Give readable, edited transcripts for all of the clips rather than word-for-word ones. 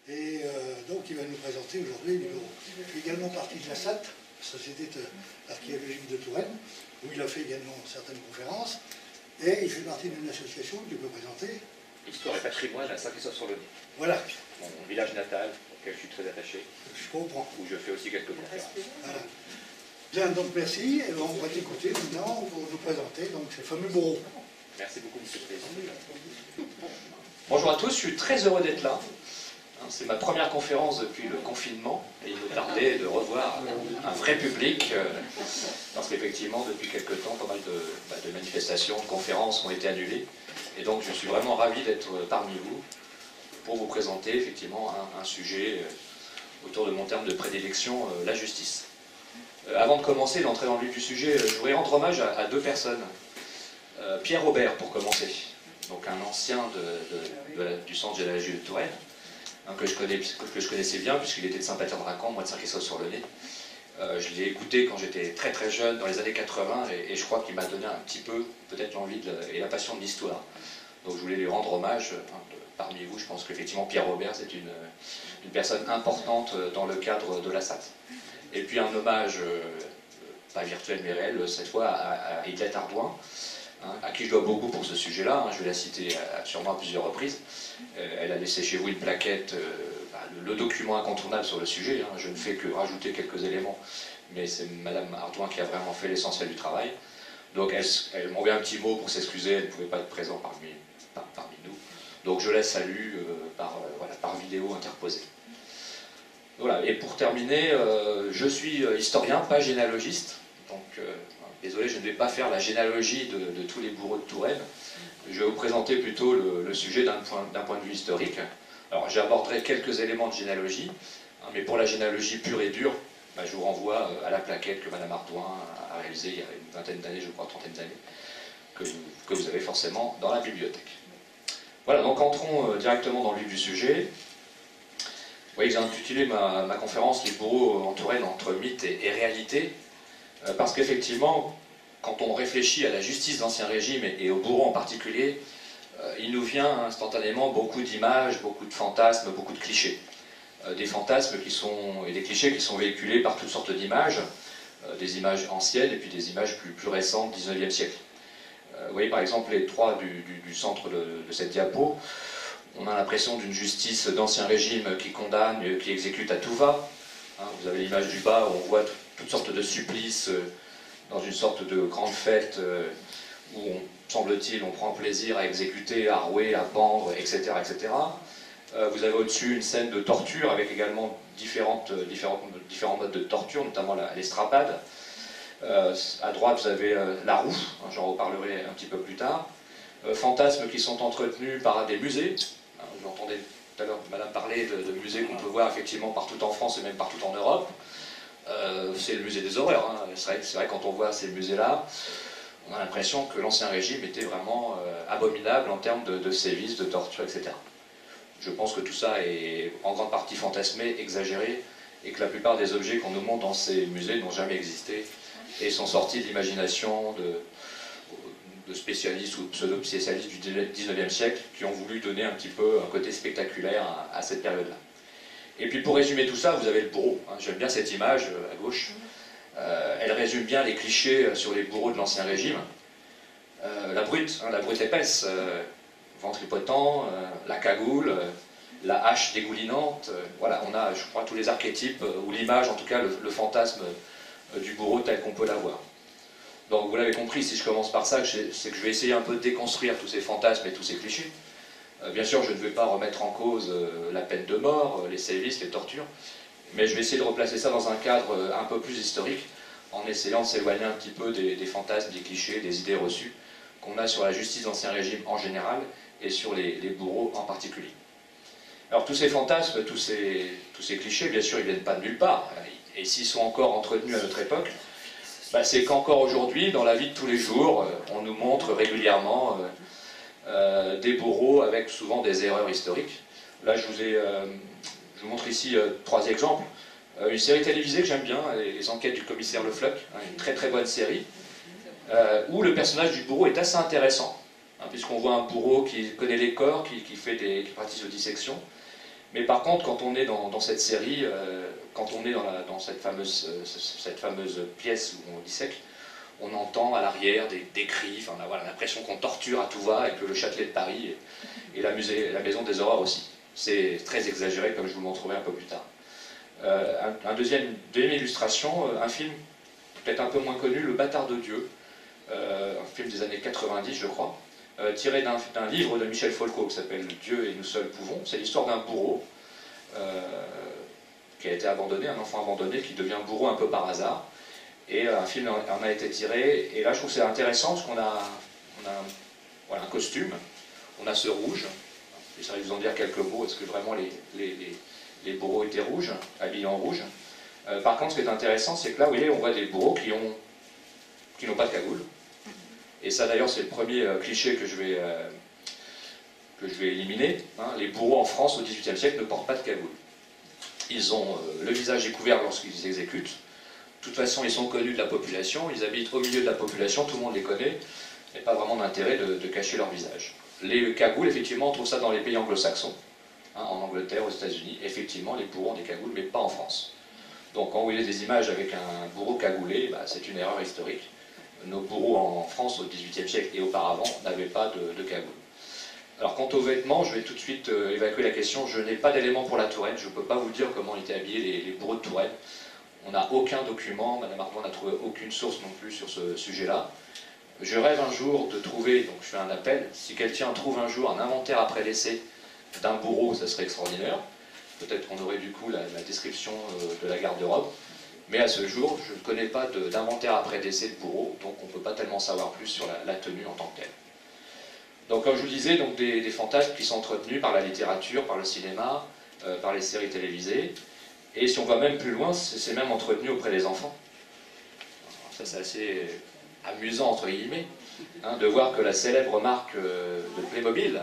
Et donc il va nous présenter aujourd'hui le bureau. Il fait également partie de la SAT, Société archéologique de Touraine, où il a fait également certaines conférences. Et il fait partie d'une association qu'il peut présenter. Histoire et patrimoine à Saint-Christophe-sur-le-Nez. Voilà. Mon village natal, auquel je suis très attaché. Je comprends. Où je fais aussi quelques conférences. Voilà. Bien, donc merci. Et on va t'écouter maintenant pour nous présenter donc, ces fameux bureaux. Merci beaucoup, Monsieur le Président. Bonjour à tous, je suis très heureux d'être là. C'est ma première conférence depuis le confinement et il me tardait de revoir un vrai public parce qu'effectivement depuis quelques temps pas mal de manifestations, de conférences ont été annulées et donc je suis vraiment ravi d'être parmi vous pour vous présenter effectivement un sujet autour de mon terme de prédilection, la justice. Avant de commencer, d'entrer dans le vif du sujet, je voudrais rendre hommage à deux personnes. Pierre Robert pour commencer, donc un ancien du centre généalogie de Touraine, que je connaissais bien puisqu'il était de Saint-Pater-de-Racan, moi de Saint-Christophe-sur-le-Nez. Je l'ai écouté quand j'étais très très jeune, dans les années 80, et je crois qu'il m'a donné un petit peu, peut-être l'envie et la passion de l'histoire. Donc je voulais lui rendre hommage. Parmi vous, je pense qu'effectivement Pierre Robert, c'est une personne importante dans le cadre de la SAT. Et puis un hommage, pas virtuel mais réel, cette fois à Idlette Ardouin, à qui je dois beaucoup pour ce sujet-là, je vais la citer sûrement à plusieurs reprises. Elle a laissé chez vous une plaquette, le document incontournable sur le sujet, je ne fais que rajouter quelques éléments, mais c'est Madame Ardouin qui a vraiment fait l'essentiel du travail. Donc elle m'envoie un petit mot pour s'excuser, elle ne pouvait pas être présente parmi nous. Donc je la salue par vidéo interposée. Voilà, et pour terminer, je suis historien, pas généalogiste, donc désolé, je ne vais pas faire la généalogie de tous les bourreaux de Touraine. Je vais vous présenter plutôt le sujet d'un point de vue historique. Alors j'aborderai quelques éléments de généalogie, mais pour la généalogie pure et dure, je vous renvoie à la plaquette que Madame Ardouin a réalisée il y a une vingtaine d'années, je crois, trentaine d'années, que vous avez forcément dans la bibliothèque. Voilà, donc entrons directement dans le vif du sujet. Vous voyez que j'ai intitulé ma conférence « Les bourreaux en Touraine entre mythe et réalité », parce qu'effectivement, quand on réfléchit à la justice d'Ancien Régime et aux bourreaux en particulier, il nous vient instantanément beaucoup d'images, beaucoup de fantasmes, beaucoup de clichés. Des fantasmes et des clichés qui sont véhiculés par toutes sortes d'images, des images anciennes et puis des images plus récentes, 19e siècle. Vous voyez par exemple les trois du centre de cette diapo. On a l'impression d'une justice d'Ancien Régime qui condamne, qui exécute à tout va. Vous avez l'image du bas où on voit toutes sortes de supplices dans une sorte de grande fête où, semble-t-il, on prend plaisir à exécuter, à rouer, à pendre, etc. etc. Vous avez au-dessus une scène de torture avec également différents modes de torture, notamment l'estrapade. À droite, vous avez la roue, j'en reparlerai un petit peu plus tard. Fantasmes qui sont entretenus par des musées. Vous entendez tout à l'heure Madame parler de musées qu'on peut voir effectivement partout en France et même partout en Europe. C'est le musée des horreurs. C'est vrai quand on voit ces musées-là, on a l'impression que l'Ancien Régime était vraiment abominable en termes de sévices, de torture, etc. Je pense que tout ça est en grande partie fantasmé, exagéré, et que la plupart des objets qu'on nous montre dans ces musées n'ont jamais existé et sont sortis de l'imagination de spécialistes ou pseudo-spécialistes du 19e siècle qui ont voulu donner un petit peu un côté spectaculaire à cette période-là. Et puis pour résumer tout ça, vous avez le bourreau. J'aime bien cette image à gauche. Elle résume bien les clichés sur les bourreaux de l'Ancien Régime. La brute épaisse, ventripotent, la cagoule, la hache dégoulinante. Voilà, on a, je crois, tous les archétypes, ou l'image, en tout cas le fantasme du bourreau tel qu'on peut l'avoir. Donc vous l'avez compris, si je commence par ça, c'est que je vais essayer un peu de déconstruire tous ces fantasmes et tous ces clichés. Bien sûr, je ne vais pas remettre en cause la peine de mort, les sévices, les tortures, mais je vais essayer de replacer ça dans un cadre un peu plus historique, en essayant de s'éloigner un petit peu des fantasmes, des clichés, des idées reçues qu'on a sur la justice d'Ancien Régime en général et sur les bourreaux en particulier. Alors tous ces fantasmes, tous ces clichés, bien sûr, ils ne viennent pas de nulle part, et s'ils sont encore entretenus à notre époque, c'est qu'encore aujourd'hui, dans la vie de tous les jours, on nous montre régulièrement des bourreaux avec souvent des erreurs historiques. Là, je vous montre ici trois exemples. Une série télévisée que j'aime bien, les enquêtes du commissaire Le Floch, une très très bonne série, où le personnage du bourreau est assez intéressant, puisqu'on voit un bourreau qui connaît les corps, qui pratique la dissection, Mais par contre, quand on est dans cette série, quand on est dans cette fameuse pièce où on dissèque, on entend à l'arrière des cris, enfin, on a l'impression qu'on torture à tout va et que le Châtelet de Paris et la Maison des Horreurs aussi. C'est très exagéré, comme je vous le montrerai un peu plus tard. Deuxième illustration, un film peut-être un peu moins connu, Le Bâtard de Dieu, un film des années 90 je crois, tiré d'un livre de Michel Folco qui s'appelle Dieu et nous seuls pouvons. C'est l'histoire d'un bourreau qui a été abandonné, un enfant abandonné qui devient bourreau un peu par hasard. Et un film en a été tiré, et là je trouve que c'est intéressant parce qu'on a un costume, on a ce rouge. J'essaierai de vous en dire quelques mots, est-ce que vraiment les bourreaux étaient rouges, habillés en rouge. Par contre, ce qui est intéressant, c'est que là, vous voyez, on voit des bourreaux qui n'ont pas de cagoule. Et ça, d'ailleurs, c'est le premier cliché que je vais éliminer. Hein. Les bourreaux en France, au XVIIIe siècle, ne portent pas de cagoule. Ils ont le visage découvert lorsqu'ils exécutent. De toute façon, ils sont connus de la population, ils habitent au milieu de la population, tout le monde les connaît. Il n'y a pas vraiment d'intérêt de cacher leur visage. Les cagoules, effectivement, on trouve ça dans les pays anglo-saxons. Hein, en Angleterre, aux États-Unis, effectivement, les bourreaux ont des cagoules, mais pas en France. Donc quand vous voyez des images avec un bourreau cagoulé, c'est une erreur historique. Nos bourreaux en France, au XVIIIe siècle et auparavant, n'avaient pas de cagoule. Alors quant aux vêtements, je vais tout de suite évacuer la question. Je n'ai pas d'éléments pour la Touraine, je ne peux pas vous dire comment étaient habillés les bourreaux de Touraine. On n'a aucun document, Madame Ardouin n'a trouvé aucune source non plus sur ce sujet-là. Je rêve un jour de trouver, donc je fais un appel, si quelqu'un trouve un jour un inventaire après décès d'un bourreau, ça serait extraordinaire. Peut-être qu'on aurait du coup la description de la garde-robe. Mais à ce jour, je ne connais pas d'inventaire après décès de bourreau, donc on ne peut pas tellement savoir plus sur la tenue en tant que telle. Donc comme je vous disais, donc des fantasmes qui sont entretenus par la littérature, par le cinéma, par les séries télévisées. Et si on va même plus loin, c'est même entretenu auprès des enfants. Alors ça c'est assez amusant entre guillemets, hein, de voir que la célèbre marque de Playmobil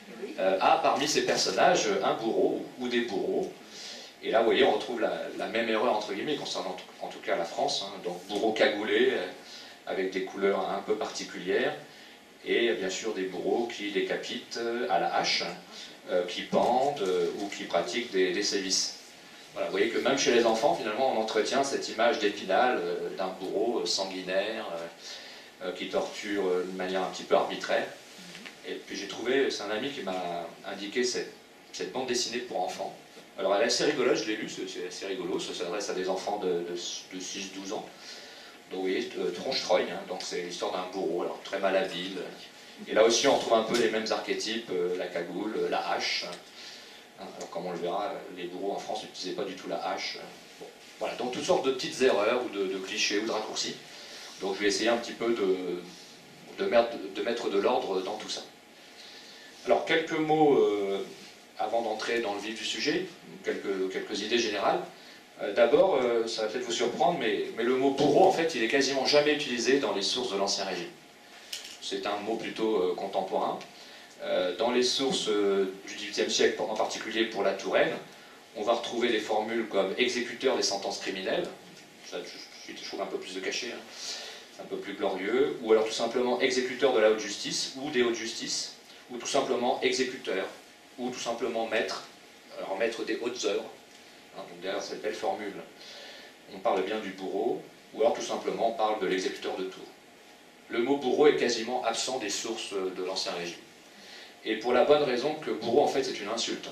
a parmi ses personnages un bourreau ou des bourreaux. Et là vous voyez on retrouve la même erreur entre guillemets concernant en tout cas la France, hein, donc bourreau cagoulé avec des couleurs un peu particulières et bien sûr des bourreaux qui décapitent à la hache, qui pendent ou qui pratiquent des sévices. Voilà, vous voyez que même chez les enfants, finalement, on entretient cette image d'Épinal d'un bourreau sanguinaire qui torture d'une manière un petit peu arbitraire. Et puis j'ai trouvé, c'est un ami qui m'a indiqué cette bande dessinée pour enfants. Alors elle est assez rigolote, je l'ai lue, c'est assez rigolo, ça s'adresse à des enfants de 6-12 ans. Donc vous voyez, Tronche-Troy, hein, donc c'est l'histoire d'un bourreau, alors très malhabile. Et là aussi on retrouve un peu les mêmes archétypes, la cagoule, la hache. Alors comme on le verra, les bourreaux en France n'utilisaient pas du tout la hache. Bon, voilà, donc toutes sortes de petites erreurs ou de clichés ou de raccourcis. Donc je vais essayer un petit peu de mettre de l'ordre dans tout ça. Alors quelques mots avant d'entrer dans le vif du sujet, quelques idées générales. D'abord, ça va peut-être vous surprendre, mais le mot bourreau, en fait, il est quasiment jamais utilisé dans les sources de l'Ancien Régime. C'est un mot plutôt contemporain. Dans les sources du XVIIIe siècle, en particulier pour la Touraine, on va retrouver des formules comme exécuteur des sentences criminelles, ça je trouve un peu plus de cachet, hein, un peu plus glorieux, ou alors tout simplement exécuteur de la haute justice, ou des hautes justices, ou tout simplement exécuteur, ou tout simplement maître, alors maître des hautes œuvres. Hein, donc derrière cette belle formule, on parle bien du bourreau, ou alors tout simplement on parle de l'exécuteur de Tours. Le mot bourreau est quasiment absent des sources de l'Ancien Régime. Et pour la bonne raison que bourreau, en fait, c'est une insulte.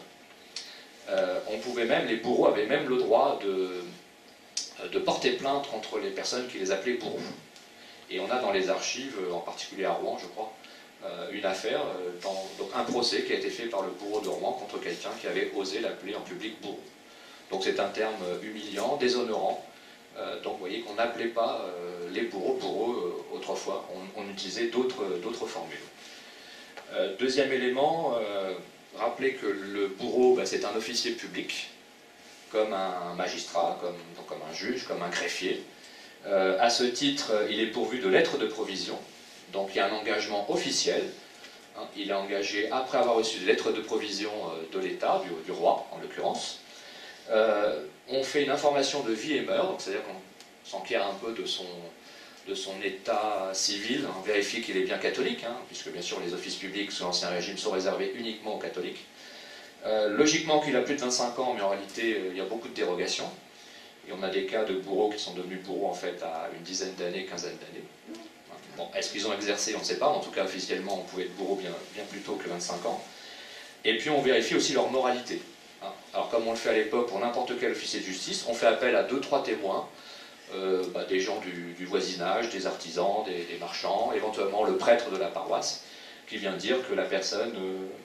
Les bourreaux avaient même le droit de porter plainte contre les personnes qui les appelaient bourreaux. Et on a dans les archives, en particulier à Rouen, je crois, une affaire, donc un procès qui a été fait par le bourreau de Rouen contre quelqu'un qui avait osé l'appeler en public bourreau. Donc c'est un terme humiliant, déshonorant. Donc vous voyez qu'on n'appelait pas les bourreaux autrefois, on utilisait d'autres formules. Deuxième élément, rappelez que le bourreau, c'est un officier public, comme un magistrat, comme un juge, comme un greffier. À ce titre, il est pourvu de lettres de provision, donc il y a un engagement officiel. Hein, il est engagé après avoir reçu des lettres de provision de l'État, du roi en l'occurrence. On fait une information de vie et mœurs, donc c'est-à-dire qu'on s'enquiert un peu de son état civil, on vérifie qu'il est bien catholique, hein, puisque bien sûr les offices publics sous l'Ancien Régime sont réservés uniquement aux catholiques. Logiquement qu'il a plus de 25 ans, mais en réalité il y a beaucoup de dérogations. Et on a des cas de bourreaux qui sont devenus bourreaux en fait à une dizaine d'années, quinzaine d'années. Bon, est-ce qu'ils ont exercé? On ne sait pas. En tout cas, officiellement, on pouvait être bourreau bien plus tôt que 25 ans. Et puis on vérifie aussi leur moralité. Alors comme on le fait à l'époque pour n'importe quel officier de justice, on fait appel à 2-3 témoins, des gens du voisinage, des artisans, des marchands, éventuellement le prêtre de la paroisse, qui vient dire que la personne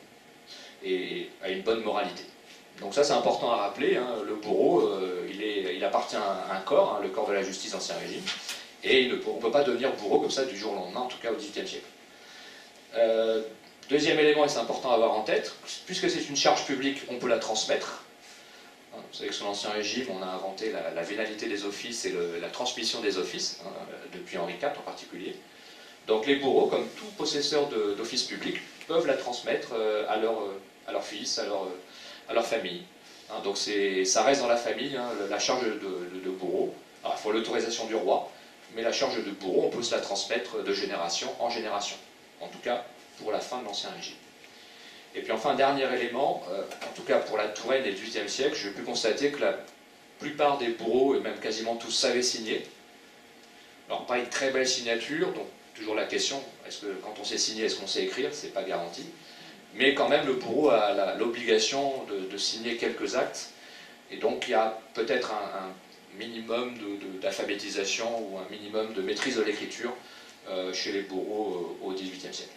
a une bonne moralité. Donc ça c'est important à rappeler, hein. Le bourreau, il appartient à un corps, hein, le corps de la justice d'Ancien Régime, et on ne peut pas devenir bourreau comme ça du jour au lendemain, en tout cas au XVIIIe siècle. Deuxième élément, et c'est important à avoir en tête, puisque c'est une charge publique, on peut la transmettre. Vous savez que sous l'Ancien Régime, on a inventé la vénalité des offices et la transmission des offices, hein, depuis Henri IV en particulier. Donc les bourreaux, comme tout possesseur d'office public, peuvent la transmettre à leur fils, à leur famille. Hein, donc ça reste dans la famille, hein, la charge de bourreau. Alors, il faut l'autorisation du roi, mais la charge de bourreau, on peut se la transmettre de génération en génération. En tout cas, pour la fin de l'Ancien Régime. Et puis enfin, un dernier élément, en tout cas pour la Touraine et le XVIIIe siècle, j'ai pu constater que la plupart des bourreaux, et même quasiment tous, savaient signer. Alors pas une très belle signature, donc toujours la question, est-ce que quand on sait signer, est-ce qu'on sait écrire? C'est pas garanti. Mais quand même, le bourreau a l'obligation de signer quelques actes, et donc il y a peut-être un minimum d'alphabétisation ou un minimum de maîtrise de l'écriture chez les bourreaux au XVIIIe siècle.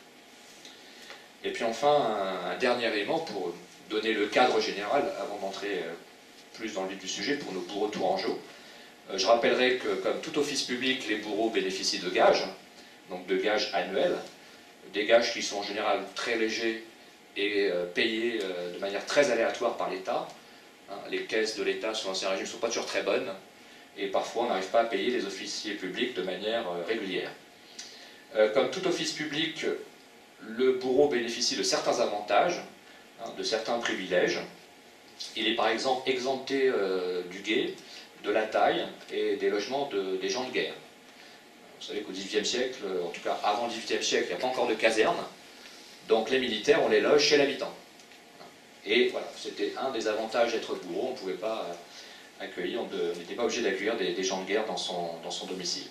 Et puis enfin, un dernier élément pour donner le cadre général, avant d'entrer plus dans le vif du sujet, pour nos bourreaux tourangeaux. Je rappellerai que, comme tout office public, les bourreaux bénéficient de gages, donc de gages annuels, des gages qui sont en général très légers et payés de manière très aléatoire par l'État. Les caisses de l'État sous l'Ancien Régime ne sont pas toujours très bonnes, et parfois on n'arrive pas à payer les officiers publics de manière régulière. Comme tout office public, le bourreau bénéficie de certains avantages, de certains privilèges. Il est par exemple exempté du guet, de la taille et des logements des gens de guerre. Vous savez qu'au XVIIIe siècle, en tout cas avant le XVIIIe siècle, il n'y a pas encore de caserne, donc les militaires, on les loge chez l'habitant. Et voilà, c'était un des avantages d'être bourreau, on ne pouvait pas accueillir, on n'était pas obligé d'accueillir des gens de guerre dans son domicile.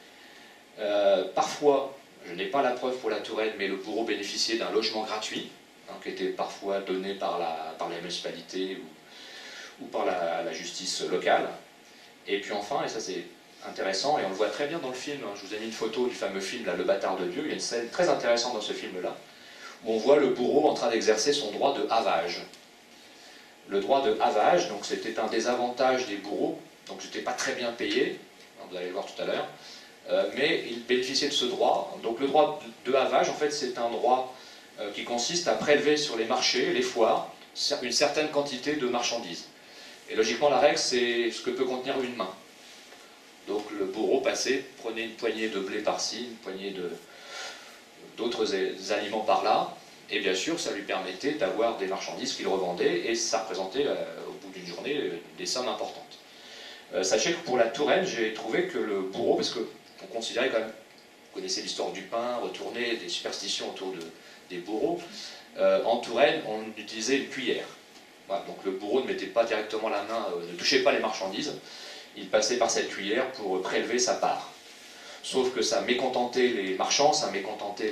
Parfois, je n'ai pas la preuve pour la Touraine, mais le bourreau bénéficiait d'un logement gratuit, hein, qui était parfois donné par la municipalité ou par la justice locale. Et puis enfin, et ça c'est intéressant, et on le voit très bien dans le film, hein, je vous ai mis une photo du fameux film, là, Le Bâtard de Dieu, il y a une scène très intéressante dans ce film-là, où on voit le bourreau en train d'exercer son droit de havage. Le droit de havage, donc c'était un des avantages des bourreaux, donc j'étais pas très bien payé, vous allez le voir tout à l'heure, mais il bénéficiait de ce droit. Donc le droit de havage, en fait, c'est un droit qui consiste à prélever sur les marchés, les foires, une certaine quantité de marchandises. Et logiquement, la règle, c'est ce que peut contenir une main. Donc le bourreau passait, prenait une poignée de blé par-ci, une poignée d'autres aliments par-là, et bien sûr, ça lui permettait d'avoir des marchandises qu'il revendait, et ça représentait, au bout d'une journée, des sommes importantes. Sachez que pour la Touraine, j'ai trouvé que le bourreau, parce qu'on considérait quand même, vous connaissez l'histoire du pain, retourner, des superstitions autour des bourreaux, en Touraine, on utilisait une cuillère. Voilà, donc le bourreau ne mettait pas directement la main, ne touchait pas les marchandises, il passait par cette cuillère pour prélever sa part. Sauf que ça mécontentait les marchands, ça mécontentait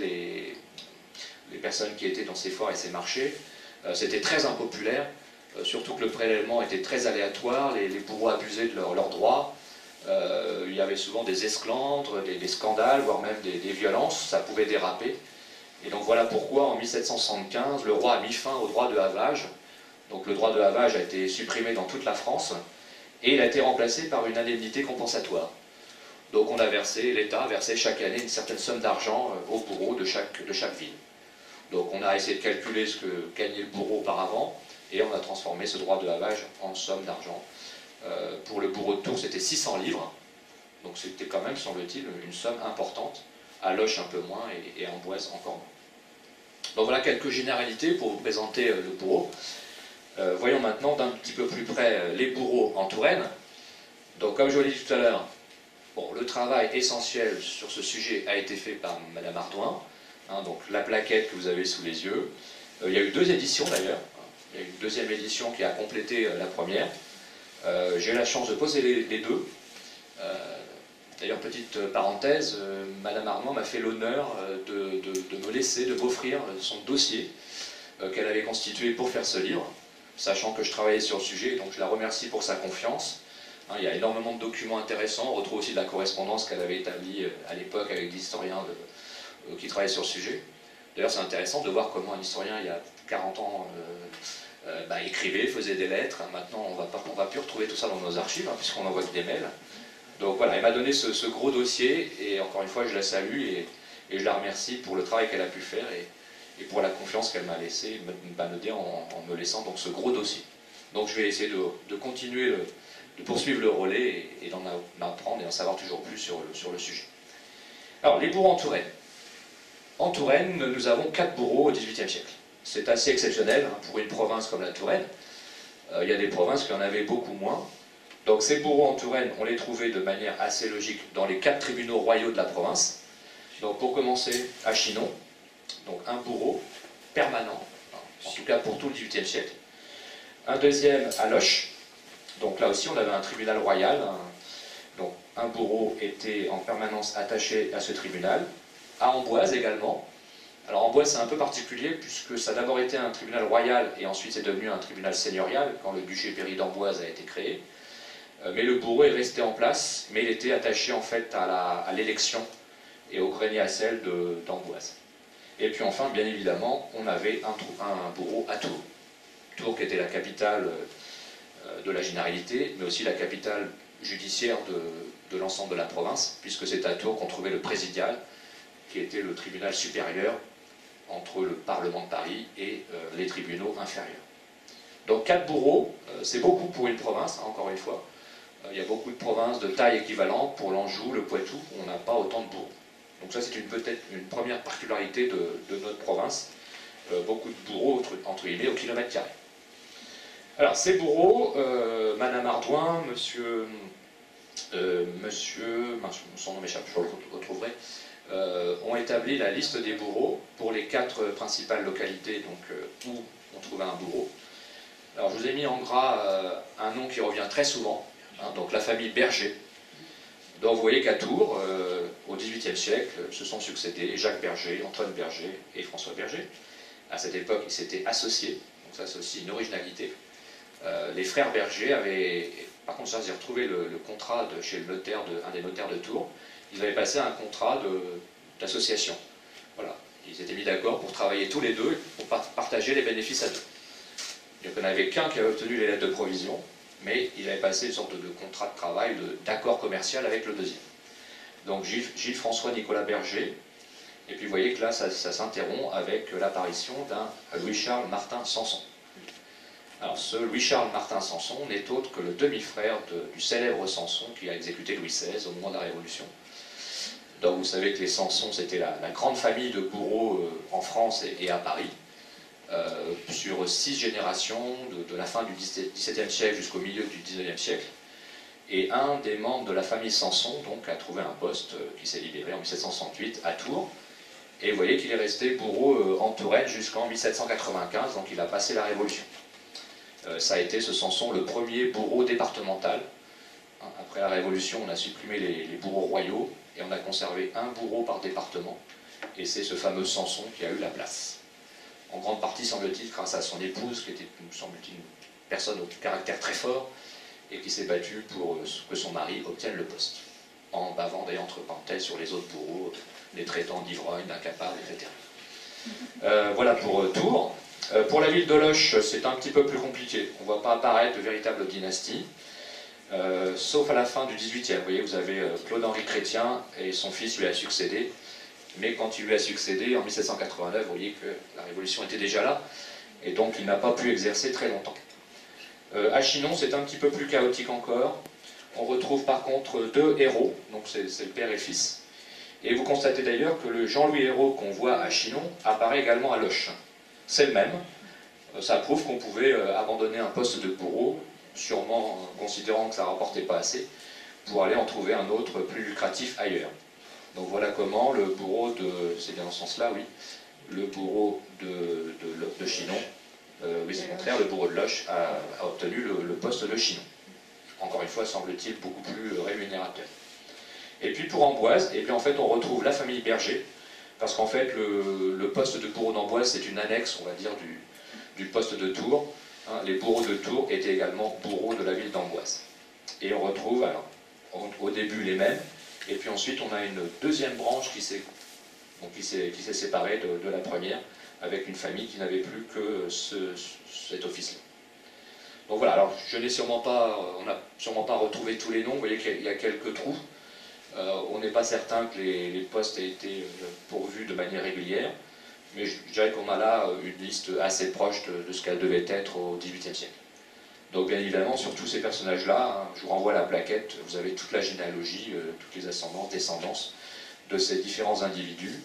les personnes qui étaient dans ces foires et ces marchés. C'était très impopulaire, surtout que le prélèvement était très aléatoire, les bourreaux abusaient de leurs droits. Il y avait souvent des esclandres, des scandales, voire même des violences, ça pouvait déraper. Et donc voilà pourquoi en 1775, le roi a mis fin au droit de havage. Donc le droit de havage a été supprimé dans toute la France, et il a été remplacé par une indemnité compensatoire. Donc on a versé, l'État a versé chaque année une certaine somme d'argent aux bourreaux de chaque ville. Donc on a essayé de calculer ce que gagnait le bourreau auparavant, et on a transformé ce droit de havage en somme d'argent. Pour le bourreau de Tours, c'était 600 livres, donc c'était quand même, semble-t-il, une somme importante, à Loches un peu moins, et à Amboise encore moins. Donc voilà quelques généralités pour vous présenter le bourreau. Voyons maintenant d'un petit peu plus près les bourreaux en Touraine. Donc comme je vous l'ai dit tout à l'heure, bon, le travail essentiel sur ce sujet a été fait par Madame Ardouin, hein, donc la plaquette que vous avez sous les yeux. Il y a eu 2 éditions d'ailleurs, Il y a une deuxième édition qui a complété la première. J'ai eu la chance de poser les deux. D'ailleurs, petite parenthèse, Madame Armand m'a fait l'honneur de me laisser, de m'offrir son dossier qu'elle avait constitué pour faire ce livre, sachant que je travaillais sur le sujet, donc je la remercie pour sa confiance. Il y a énormément de documents intéressants, on retrouve aussi de la correspondance qu'elle avait établie à l'époque avec des historiens qui travaillaient sur le sujet. D'ailleurs, c'est intéressant de voir comment un historien, il y a 40 ans, écrivait, faisait des lettres. Maintenant, on ne va plus retrouver tout ça dans nos archives, puisqu'on envoie que des mails. Donc voilà, elle m'a donné ce gros dossier, et encore une fois, je la salue, et je la remercie pour le travail qu'elle a pu faire, et pour la confiance qu'elle m'a laissé me donner en me laissant donc ce gros dossier. Donc je vais essayer de continuer, de poursuivre le relais, et d'en apprendre et d'en savoir toujours plus sur le sujet. Alors, les bourreaux en Touraine. En Touraine, nous avons 4 bourreaux au XVIIIe siècle. C'est assez exceptionnel pour une province comme la Touraine. Il y a des provinces qui en avaient beaucoup moins. Donc ces bourreaux en Touraine, on les trouvait de manière assez logique dans les 4 tribunaux royaux de la province. Donc pour commencer, à Chinon, donc un bourreau permanent, en tout cas pour tout le XVIIIe siècle. Un deuxième à Loches, donc là aussi on avait un tribunal royal, donc un bourreau était en permanence attaché à ce tribunal. À Amboise également. Alors Amboise c'est un peu particulier puisque ça a d'abord été un tribunal royal et ensuite c'est devenu un tribunal seigneurial quand le duché-pairie d'Amboise a été créé. Mais le bourreau est resté en place, mais il était attaché en fait à l'élection et au grenier à sel d'Amboise. Et puis enfin, bien évidemment, on avait un bourreau à Tours. Tours qui était la capitale de la généralité, mais aussi la capitale judiciaire de l'ensemble de la province, puisque c'est à Tours qu'on trouvait le présidial, qui était le tribunal supérieur entre le Parlement de Paris et les tribunaux inférieurs. Donc 4 bourreaux, c'est beaucoup pour une province, encore une fois. Il y a beaucoup de provinces de taille équivalente pour l'Anjou, le Poitou, où on n'a pas autant de bourreaux. Donc ça c'est peut-être une première particularité de notre province. Beaucoup de bourreaux, entre guillemets, au kilomètre carré. Alors ces bourreaux, Madame Ardouin, monsieur, son nom m'échappe, je le retrouverai, ont établi la liste des bourreaux pour les 4 principales localités où on trouvait un bourreau. Alors je vous ai mis en gras un nom qui revient très souvent, donc la famille Berger. Donc vous voyez qu'à Tours, au XVIIIe siècle, se sont succédés Jacques Berger, Antoine Berger et François Berger. À cette époque, ils s'étaient associés, donc ça c'est aussi une originalité. Les frères Berger avaient, par contre ça j'ai retrouvé le contrat chez le notaire, un des notaires de Tours. Ils avaient passé un contrat d'association. Voilà. Ils étaient mis d'accord pour travailler tous les deux, pour partager les bénéfices à deux. Il n'y en avait qu'un qui avait obtenu les lettres de provision, mais il avait passé une sorte de contrat de travail, d'accord commercial avec le deuxième. Donc Gilles-François Nicolas Berger, et puis vous voyez que là ça s'interrompt avec l'apparition d'un Louis-Charles Martin Sanson. Alors ce Louis-Charles Martin Sanson n'est autre que le demi-frère du célèbre Sanson qui a exécuté Louis XVI au moment de la Révolution. Donc vous savez que les Sansons c'était la grande famille de bourreaux en France et à Paris. Sur 6 générations, de la fin du XVIIe siècle jusqu'au milieu du XIXe siècle. Et un des membres de la famille Sanson donc, a trouvé un poste qui s'est libéré en 1768 à Tours. Et vous voyez qu'il est resté bourreau en Touraine jusqu'en 1795, donc il a passé la Révolution. Ça a été ce Sanson le premier bourreau départemental. Après la Révolution, on a supprimé les bourreaux royaux et on a conservé un bourreau par département. Et c'est ce fameux Sanson qui a eu la place. En grande partie, semble-t-il, grâce à son épouse, qui était, semble-t-il, une personne au caractère très fort, et qui s'est battue pour que son mari obtienne le poste, en bavant d'ailleurs entre parenthèses sur les autres bourreaux, les traitant d'ivrognes, d'incapables, etc. Voilà pour Tours. Pour la ville de Loches, c'est un petit peu plus compliqué. On ne voit pas apparaître de véritable dynastie, sauf à la fin du XVIIIe. Vous voyez, vous avez Claude-Henri Chrétien, et son fils lui a succédé. Mais quand il lui a succédé, en 1789, vous voyez que la Révolution était déjà là, et donc il n'a pas pu exercer très longtemps. À Chinon, c'est un petit peu plus chaotique encore. On retrouve par contre 2 héros, donc c'est le père et le fils. Et vous constatez d'ailleurs que le Jean-Louis Hérault qu'on voit à Chinon apparaît également à Loches. C'est le même. Ça prouve qu'on pouvait abandonner un poste de bourreau, sûrement considérant que ça ne rapportait pas assez, pour aller en trouver un autre plus lucratif ailleurs. Donc voilà comment le bourreau c'est bien dans ce sens-là, oui, le bourreau de Chinon oui, c'est le contraire, le bourreau de Loches a obtenu le poste de Chinon. Encore une fois, semble-t-il, beaucoup plus rémunérateur. Et puis pour Amboise, eh bien, en fait, on retrouve la famille Berger, parce qu'en fait, le poste de bourreau d'Amboise, c'est une annexe, on va dire, du poste de Tours. Hein, les bourreaux de Tours étaient également bourreaux de la ville d'Amboise. Et on retrouve, alors, au début les mêmes, et puis ensuite on a une deuxième branche qui s'est séparée de la première, avec une famille qui n'avait plus que cet office-là. Donc voilà, alors je n'ai sûrement pas, on n'a sûrement pas retrouvé tous les noms, vous voyez qu'il y a quelques trous. On n'est pas certain que les postes aient été pourvus de manière régulière, mais je dirais qu'on a là une liste assez proche de ce qu'elle devait être au XVIIIe siècle. Donc bien évidemment, sur tous ces personnages-là, hein, je vous renvoie à la plaquette, vous avez toute la généalogie, toutes les ascendances, descendances de ces différents individus,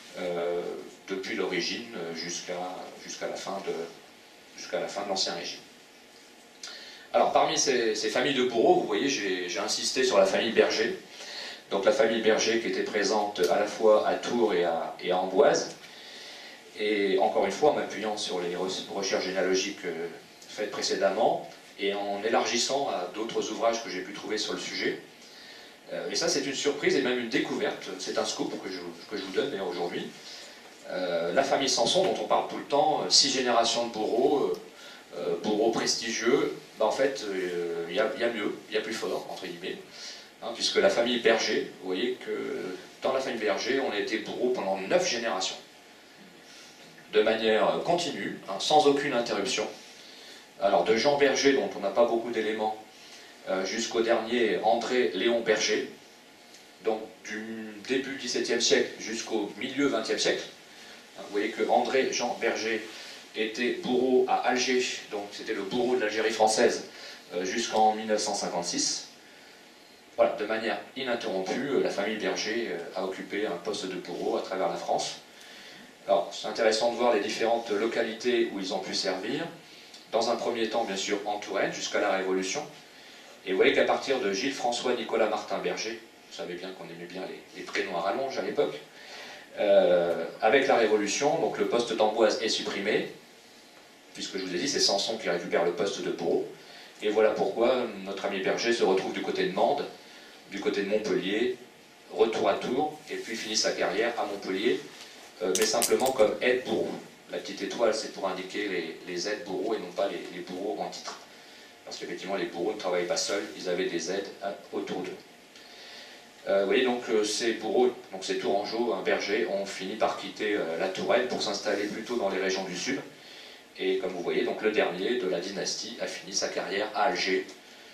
depuis l'origine jusqu'à la fin de l'Ancien Régime. Alors parmi ces familles de bourreaux, vous voyez, j'ai insisté sur la famille Berger. Donc la famille Berger qui était présente à la fois à Tours et à Amboise. Et encore une fois, en m'appuyant sur les recherches généalogiques faites précédemment, et en élargissant à d'autres ouvrages que j'ai pu trouver sur le sujet. Et ça, c'est une surprise et même une découverte. C'est un scoop que je vous donne d'ailleurs aujourd'hui. La famille Sanson, dont on parle tout le temps, 6 générations de bourreaux, bourreaux prestigieux, ben en fait, il y a mieux, il y a plus fort, entre guillemets. Hein, puisque la famille Berger, vous voyez que dans la famille Berger, on a été bourreau pendant 9 générations. De manière continue, hein, sans aucune interruption. Alors de Jean Berger, dont on n'a pas beaucoup d'éléments, jusqu'au dernier André Léon Berger, donc du début XVIIe siècle jusqu'au milieu XXe siècle. Vous voyez que André Jean Berger était bourreau à Alger, donc c'était le bourreau de l'Algérie française jusqu'en 1956. Voilà, de manière ininterrompue, la famille Berger a occupé un poste de bourreau à travers la France. Alors, c'est intéressant de voir les différentes localités où ils ont pu servir. Dans un premier temps, bien sûr, en Touraine, jusqu'à la Révolution. Et vous voyez qu'à partir de Gilles-François Nicolas Martin Berger, vous savez bien qu'on aimait bien les prénoms à rallonge à l'époque, avec la Révolution, donc le poste d'Amboise est supprimé, puisque je vous ai dit, c'est Sanson qui récupère le poste de bourreau. Et voilà pourquoi notre ami Berger se retrouve du côté de Mende, du côté de Montpellier, retour à Tours, et puis finit sa carrière à Montpellier, mais simplement comme aide-bourreau. La petite étoile, c'est pour indiquer les aides-bourreaux et non pas les bourreaux en titre. Parce qu'effectivement, les bourreaux ne travaillaient pas seuls, ils avaient des aides autour d'eux. Vous voyez donc ces bourreaux, donc ces Tourangeaux, Berger, ont fini par quitter la Touraine pour s'installer plutôt dans les régions du Sud. Et comme vous voyez, donc le dernier de la dynastie a fini sa carrière à Alger.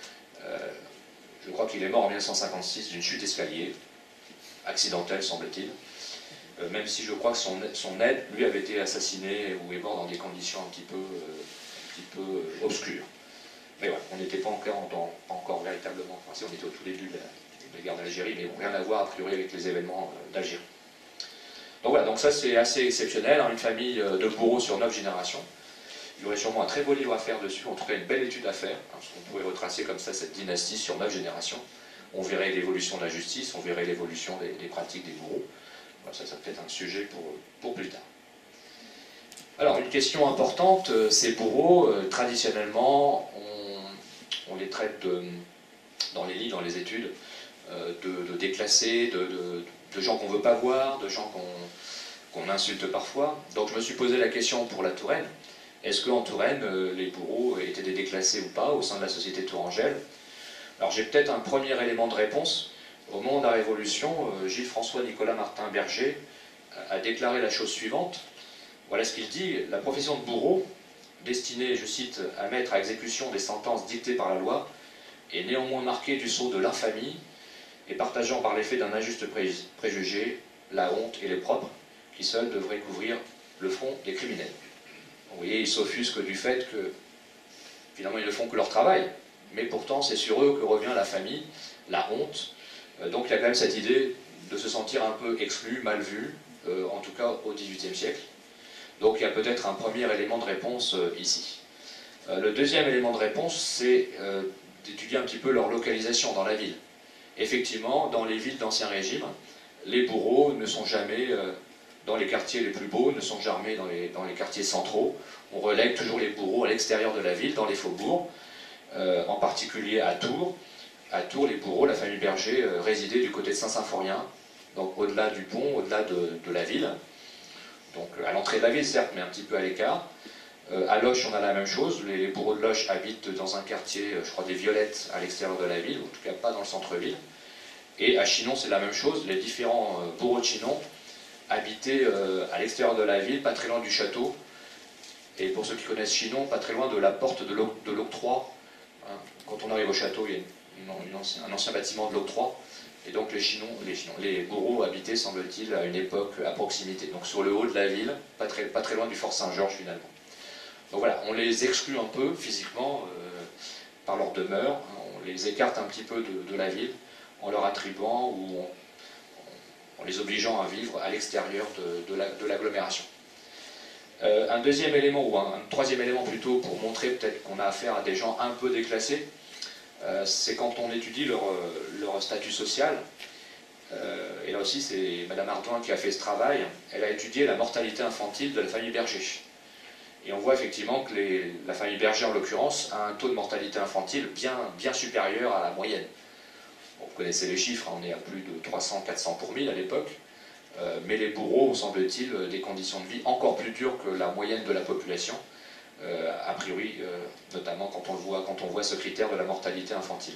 Je crois qu'il est mort en 1956 d'une chute escalier, accidentelle semble-t-il. Même si je crois que son aide, lui, avait été assassiné ou est mort dans des conditions un petit peu obscures. Mais voilà, on n'était pas encore véritablement, enfin si on était au tout début de la guerre d'Algérie, mais rien à voir a priori avec les événements d'Algérie. Donc voilà, donc ça c'est assez exceptionnel, hein, une famille de bourreaux sur 9 générations. Il y aurait sûrement un très beau livre à faire dessus, en tout cas une belle étude à faire, hein, parce qu'on pourrait retracer comme ça cette dynastie sur 9 générations. On verrait l'évolution de la justice, on verrait l'évolution des pratiques des bourreaux. Ça peut-être un sujet pour plus tard. Alors, une question importante, ces bourreaux, traditionnellement, on les traite dans les livres, dans les études, de déclassés, de gens qu'on ne veut pas voir, de gens qu'on insulte parfois. Donc je me suis posé la question pour la Touraine. Est-ce qu'en Touraine, les bourreaux étaient des déclassés ou pas au sein de la société tourangelle? Alors j'ai peut-être un premier élément de réponse. Au moment de la Révolution, Gilles-François Nicolas Martin Berger a déclaré la chose suivante. Voilà ce qu'il dit. La profession de bourreau, destinée, je cite, à mettre à exécution des sentences dictées par la loi, est néanmoins marquée du sceau de l'infamie et partageant par l'effet d'un injuste préjugé la honte et les propres, qui seuls devraient couvrir le front des criminels. Vous voyez, ils s'offusquent du fait que, finalement, ils ne font que leur travail, mais pourtant, c'est sur eux que revient la famille, la honte. Donc il y a quand même cette idée de se sentir un peu exclu, mal vu, en tout cas au XVIIIe siècle. Donc il y a peut-être un premier élément de réponse ici. Le deuxième élément de réponse, c'est d'étudier un petit peu leur localisation dans la ville. Effectivement, dans les villes d'Ancien Régime, les bourreaux ne sont jamais dans les quartiers les plus beaux, ne sont jamais dans les quartiers centraux. On relègue toujours les bourreaux à l'extérieur de la ville, dans les faubourgs, en particulier à Tours. À Tours, les bourreaux, la famille Berger, résidaient du côté de Saint-Symphorien, donc au-delà du pont, au-delà de la ville. Donc à l'entrée de la ville, certes, mais un petit peu à l'écart. À Loches, on a la même chose. Les bourreaux de Loches habitent dans un quartier, je crois, des Violettes, à l'extérieur de la ville, ou en tout cas pas dans le centre-ville. Et à Chinon, c'est la même chose. Les différents bourreaux de Chinon habitaient à l'extérieur de la ville, pas très loin du château. Et pour ceux qui connaissent Chinon, pas très loin de la porte de l'Octroi. Hein, quand on arrive au château, il y a un ancien bâtiment de l'Octroi. Et donc les bourreaux habitaient, semble-t-il, à une époque à proximité. Donc sur le haut de la ville, pas très loin du Fort Saint-Georges finalement. Donc voilà, on les exclut un peu physiquement par leur demeure, on les écarte un petit peu de la ville en leur attribuant ou en les obligeant à vivre à l'extérieur de l'agglomération. Un deuxième élément, ou un troisième élément plutôt, pour montrer peut-être qu'on a affaire à des gens un peu déclassés, c'est quand on étudie leur statut social. Et là aussi, c'est Madame Ardouin qui a fait ce travail. Elle a étudié la mortalité infantile de la famille Berger. Et on voit effectivement que la famille Berger, en l'occurrence, a un taux de mortalité infantile bien supérieur à la moyenne. Bon, vous connaissez les chiffres, hein, on est à plus de 300-400 pour 1000 à l'époque. Mais les bourreaux ont, semble-t-il, des conditions de vie encore plus dures que la moyenne de la population, a priori, notamment quand on voit ce critère de la mortalité infantile.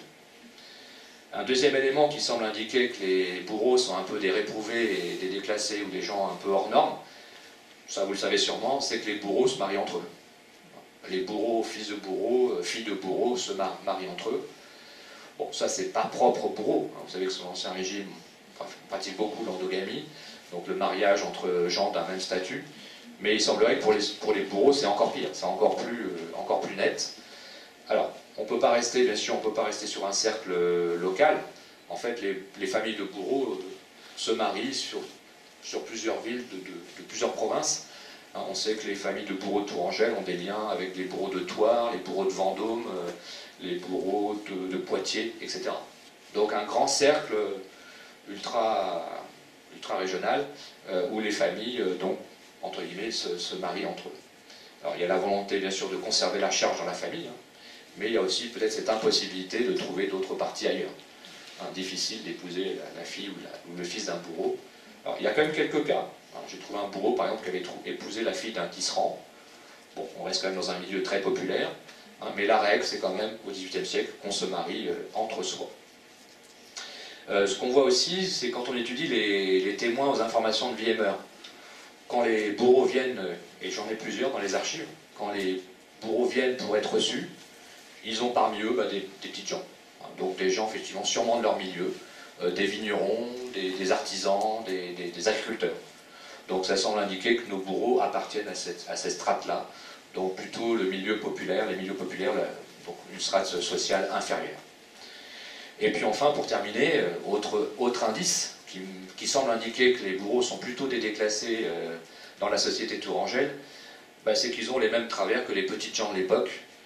Un deuxième élément qui semble indiquer que les bourreaux sont un peu des réprouvés et des déclassés ou des gens un peu hors normes, ça vous le savez sûrement, c'est que les bourreaux se marient entre eux. Les bourreaux, fils de bourreaux, filles de bourreaux se marient entre eux. Bon, ça c'est pas propre aux bourreaux. Vous savez que sous l'Ancien Régime, on pratique beaucoup l'endogamie, donc le mariage entre gens d'un même statut. Mais il semblerait que pour les bourreaux, c'est encore pire, c'est encore plus net. Alors, on peut pas rester, bien sûr, on ne peut pas rester sur un cercle local. En fait, les familles de bourreaux se marient sur plusieurs villes de plusieurs provinces. On sait que les familles de bourreaux de Tourangelle ont des liens avec les bourreaux de Thouars, les bourreaux de Vendôme, les bourreaux de Poitiers, etc. Donc un grand cercle ultra régional où les familles, donc, entre guillemets, se marient entre eux. Alors il y a la volonté, bien sûr, de conserver la charge dans la famille, hein, mais il y a aussi peut-être cette impossibilité de trouver d'autres parties ailleurs. Hein, difficile d'épouser la fille ou le fils d'un bourreau. Alors, il y a quand même quelques cas. J'ai trouvé un bourreau, par exemple, qui avait épousé la fille d'un tisserand. Bon, on reste quand même dans un milieu très populaire, hein, mais la règle, c'est quand même, au XVIIIe siècle, qu'on se marie entre soi. Ce qu'on voit aussi, c'est quand on étudie les témoins aux informations de vie et mœurs. Quand les bourreaux viennent, et j'en ai plusieurs dans les archives, quand les bourreaux viennent pour être reçus, ils ont parmi eux des petites gens. Hein, donc des gens, effectivement, sûrement de leur milieu, des vignerons, des artisans, des agriculteurs. Donc ça semble indiquer que nos bourreaux appartiennent à cette strate-là, donc plutôt le milieu populaire, les milieux populaires, donc une strate sociale inférieure. Et puis enfin, pour terminer, autre indice qui semble indiquer que les bourreaux sont plutôt des déclassés dans la société tourangelle, c'est qu'ils ont les mêmes travers que les petites gens de l'époque.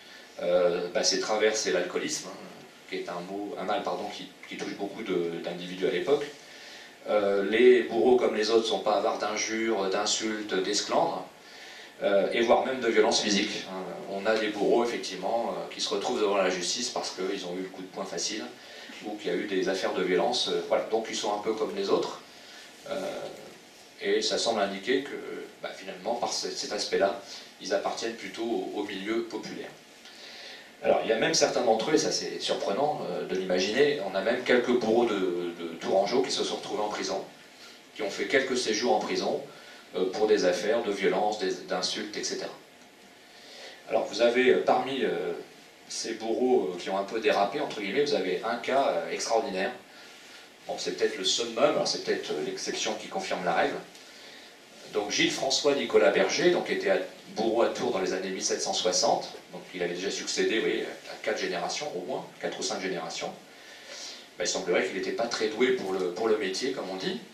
Ces travers, c'est l'alcoolisme, hein, qui est un mal qui touche beaucoup d'individus à l'époque. Les bourreaux, comme les autres, ne sont pas avares d'injures, d'insultes, d'esclandres, et voire même de violences physiques. Hein. On a des bourreaux, effectivement, qui se retrouvent devant la justice parce qu'ils ont eu le coup de poing facile, ou qu'il y a eu des affaires de violence. Voilà. Donc ils sont un peu comme les autres, et ça semble indiquer que, finalement, par cet aspect-là, ils appartiennent plutôt au milieu populaire. Alors, il y a même certains d'entre eux, et ça c'est surprenant de l'imaginer, on a même quelques bourreaux de Tourangeau qui se sont retrouvés en prison, qui ont fait quelques séjours en prison pour des affaires de violence, d'insultes, etc. Alors, vous avez parmi ces bourreaux qui ont un peu dérapé, entre guillemets, vous avez un cas extraordinaire. Bon, c'est peut-être le summum, alors c'est peut-être l'exception qui confirme la règle. Donc Gilles-François Nicolas Berger, donc était bourreau à Tours dans les années 1760, donc il avait déjà succédé, vous voyez, à 4 générations au moins, 4 ou 5 générations. Il semblerait qu'il n'était pas très doué pour le métier, comme on dit,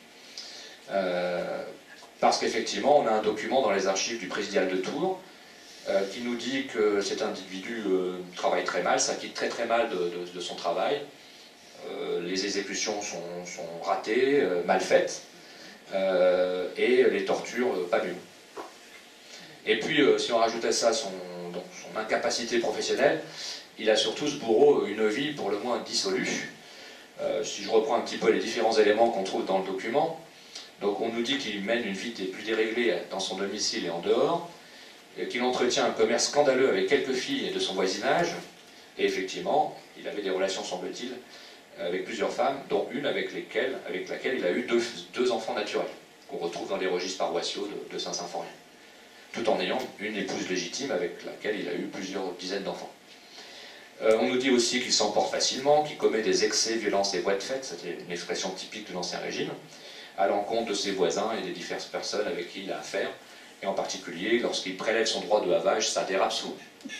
parce qu'effectivement on a un document dans les archives du présidial de Tours qui nous dit que cet individu travaille très mal, s'acquitte très très mal de son travail, les exécutions sont ratées, mal faites. et les tortures pas mieux. Et puis, si on rajoute à ça son incapacité professionnelle, il a surtout, ce bourreau, une vie pour le moins dissolue. Si je reprends un petit peu les différents éléments qu'on trouve dans le document, donc on nous dit qu'il mène une vie plus déréglée dans son domicile et en dehors, qu'il entretient un commerce scandaleux avec quelques filles de son voisinage, et effectivement, il avait des relations, semble-t-il, avec plusieurs femmes, dont une avec laquelle il a eu deux enfants naturels, qu'on retrouve dans les registres paroissiaux de Saint-Symphorien, tout en ayant une épouse légitime avec laquelle il a eu plusieurs dizaines d'enfants. On nous dit aussi qu'il s'emporte facilement, qu'il commet des excès, violences et voies de fait, c'était une expression typique de l'Ancien Régime, à l'encontre de ses voisins et des diverses personnes avec qui il a affaire, et en particulier, lorsqu'il prélève son droit de havage, ça dérape souvent.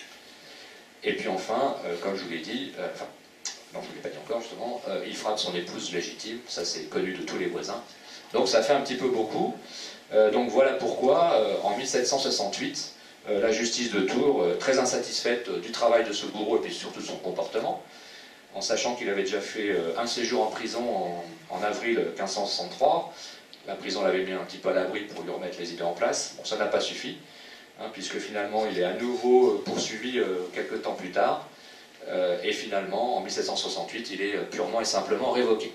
Et puis enfin, comme je vous l'ai dit, non, je ne vous l'ai pas dit encore justement, il frappe son épouse légitime, ça c'est connu de tous les voisins. Donc ça fait un petit peu beaucoup. Donc voilà pourquoi, en 1768, la justice de Tours, très insatisfaite du travail de ce bourreau et puis surtout de son comportement, en sachant qu'il avait déjà fait un séjour en prison en avril 1563, la prison l'avait mis un petit peu à l'abri pour lui remettre les idées en place. Bon, ça n'a pas suffi, puisque finalement il est à nouveau poursuivi quelques temps plus tard, et finalement en 1768 il est purement et simplement révoqué.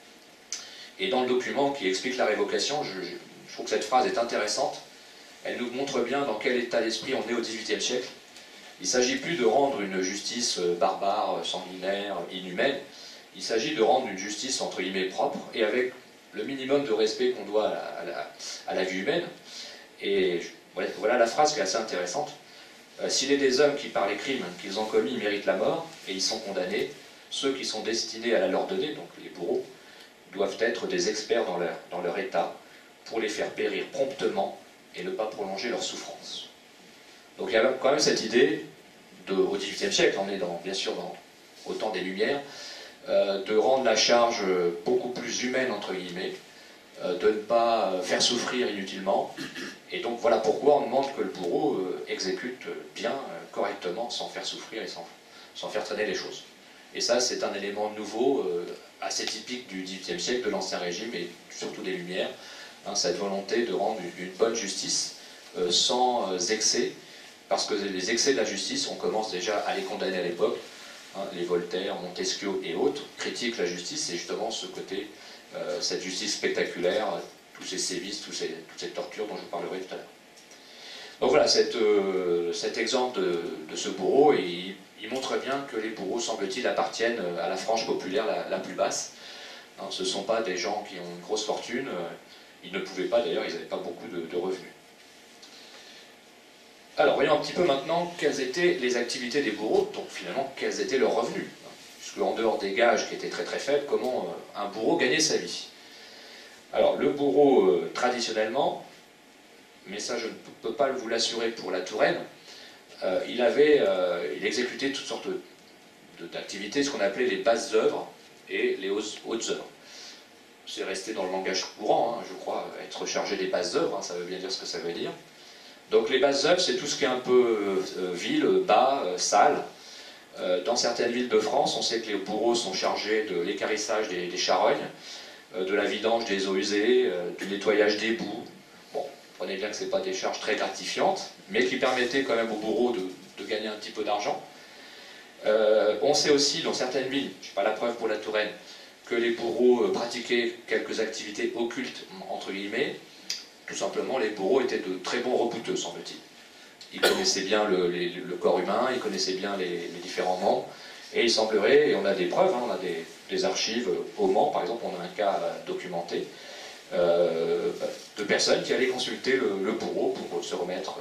Et dans le document qui explique la révocation, je trouve que cette phrase est intéressante. Elle nous montre bien dans quel état d'esprit on est au XVIIIe siècle. Il ne s'agit plus de rendre une justice barbare, sanguinaire, inhumaine. Il s'agit de rendre une justice entre guillemets propre et avec le minimum de respect qu'on doit à la vie humaine. Et voilà la phrase qui est assez intéressante. S'il est des hommes qui, par les crimes qu'ils ont commis, méritent la mort, et ils sont condamnés, ceux qui sont destinés à la leur donner, donc les bourreaux, doivent être des experts dans leur état, pour les faire périr promptement et ne pas prolonger leur souffrance. Donc il y a quand même cette idée, au XVIIIe siècle, on est bien sûr au temps des Lumières, de rendre la charge beaucoup plus humaine, entre guillemets, de ne pas faire souffrir inutilement. Et donc voilà pourquoi on demande que le bourreau exécute bien, correctement, sans faire souffrir et sans faire traîner les choses. Et ça, c'est un élément nouveau, assez typique du XVIIIe siècle, de l'Ancien Régime et surtout des Lumières, cette volonté de rendre une bonne justice sans excès, parce que les excès de la justice, on commence déjà à les condamner à l'époque. Les Voltaire, Montesquieu et autres critiquent la justice, c'est justement ce côté, cette justice spectaculaire, tous ces sévices, toutes ces tortures dont je vous parlerai tout à l'heure. Donc voilà, cet exemple de ce bourreau, il montre bien que les bourreaux, semble-t-il, appartiennent à la frange populaire la plus basse. Ce ne sont pas des gens qui ont une grosse fortune, ils ne pouvaient pas d'ailleurs, ils n'avaient pas beaucoup de revenus. Alors, voyons un petit peu maintenant quelles étaient les activités des bourreaux, donc finalement, quels étaient leurs revenus. Puisque en dehors des gages qui étaient très très faibles, comment un bourreau gagnait sa vie? Alors, le bourreau, traditionnellement, mais ça je ne peux pas vous l'assurer pour la Touraine, il exécutait toutes sortes d'activités, ce qu'on appelait les basses œuvres et les hautes œuvres. C'est resté dans le langage courant, je crois, être chargé des basses œuvres, ça veut bien dire ce que ça veut dire. Donc les basses œuvres, c'est tout ce qui est un peu vil, bas, sale. Dans certaines villes de France, on sait que les bourreaux sont chargés de l'équarrissage des charognes, de la vidange des eaux usées, du nettoyage des boues. Bon, vous comprenez bien que ce n'est pas des charges très gratifiantes, mais qui permettaient quand même aux bourreaux de gagner un petit peu d'argent. On sait aussi, dans certaines villes, je n'ai pas la preuve pour la Touraine, que les bourreaux pratiquaient quelques activités occultes, entre guillemets. Tout simplement, les bourreaux étaient de très bons rebouteux, semble-t-il. Ils connaissaient bien le corps humain, ils connaissaient bien les différents membres, et il semblerait, et on a des preuves, on a des archives au Mans, par exemple, on a un cas documenté, de personnes qui allaient consulter le bourreau pour se remettre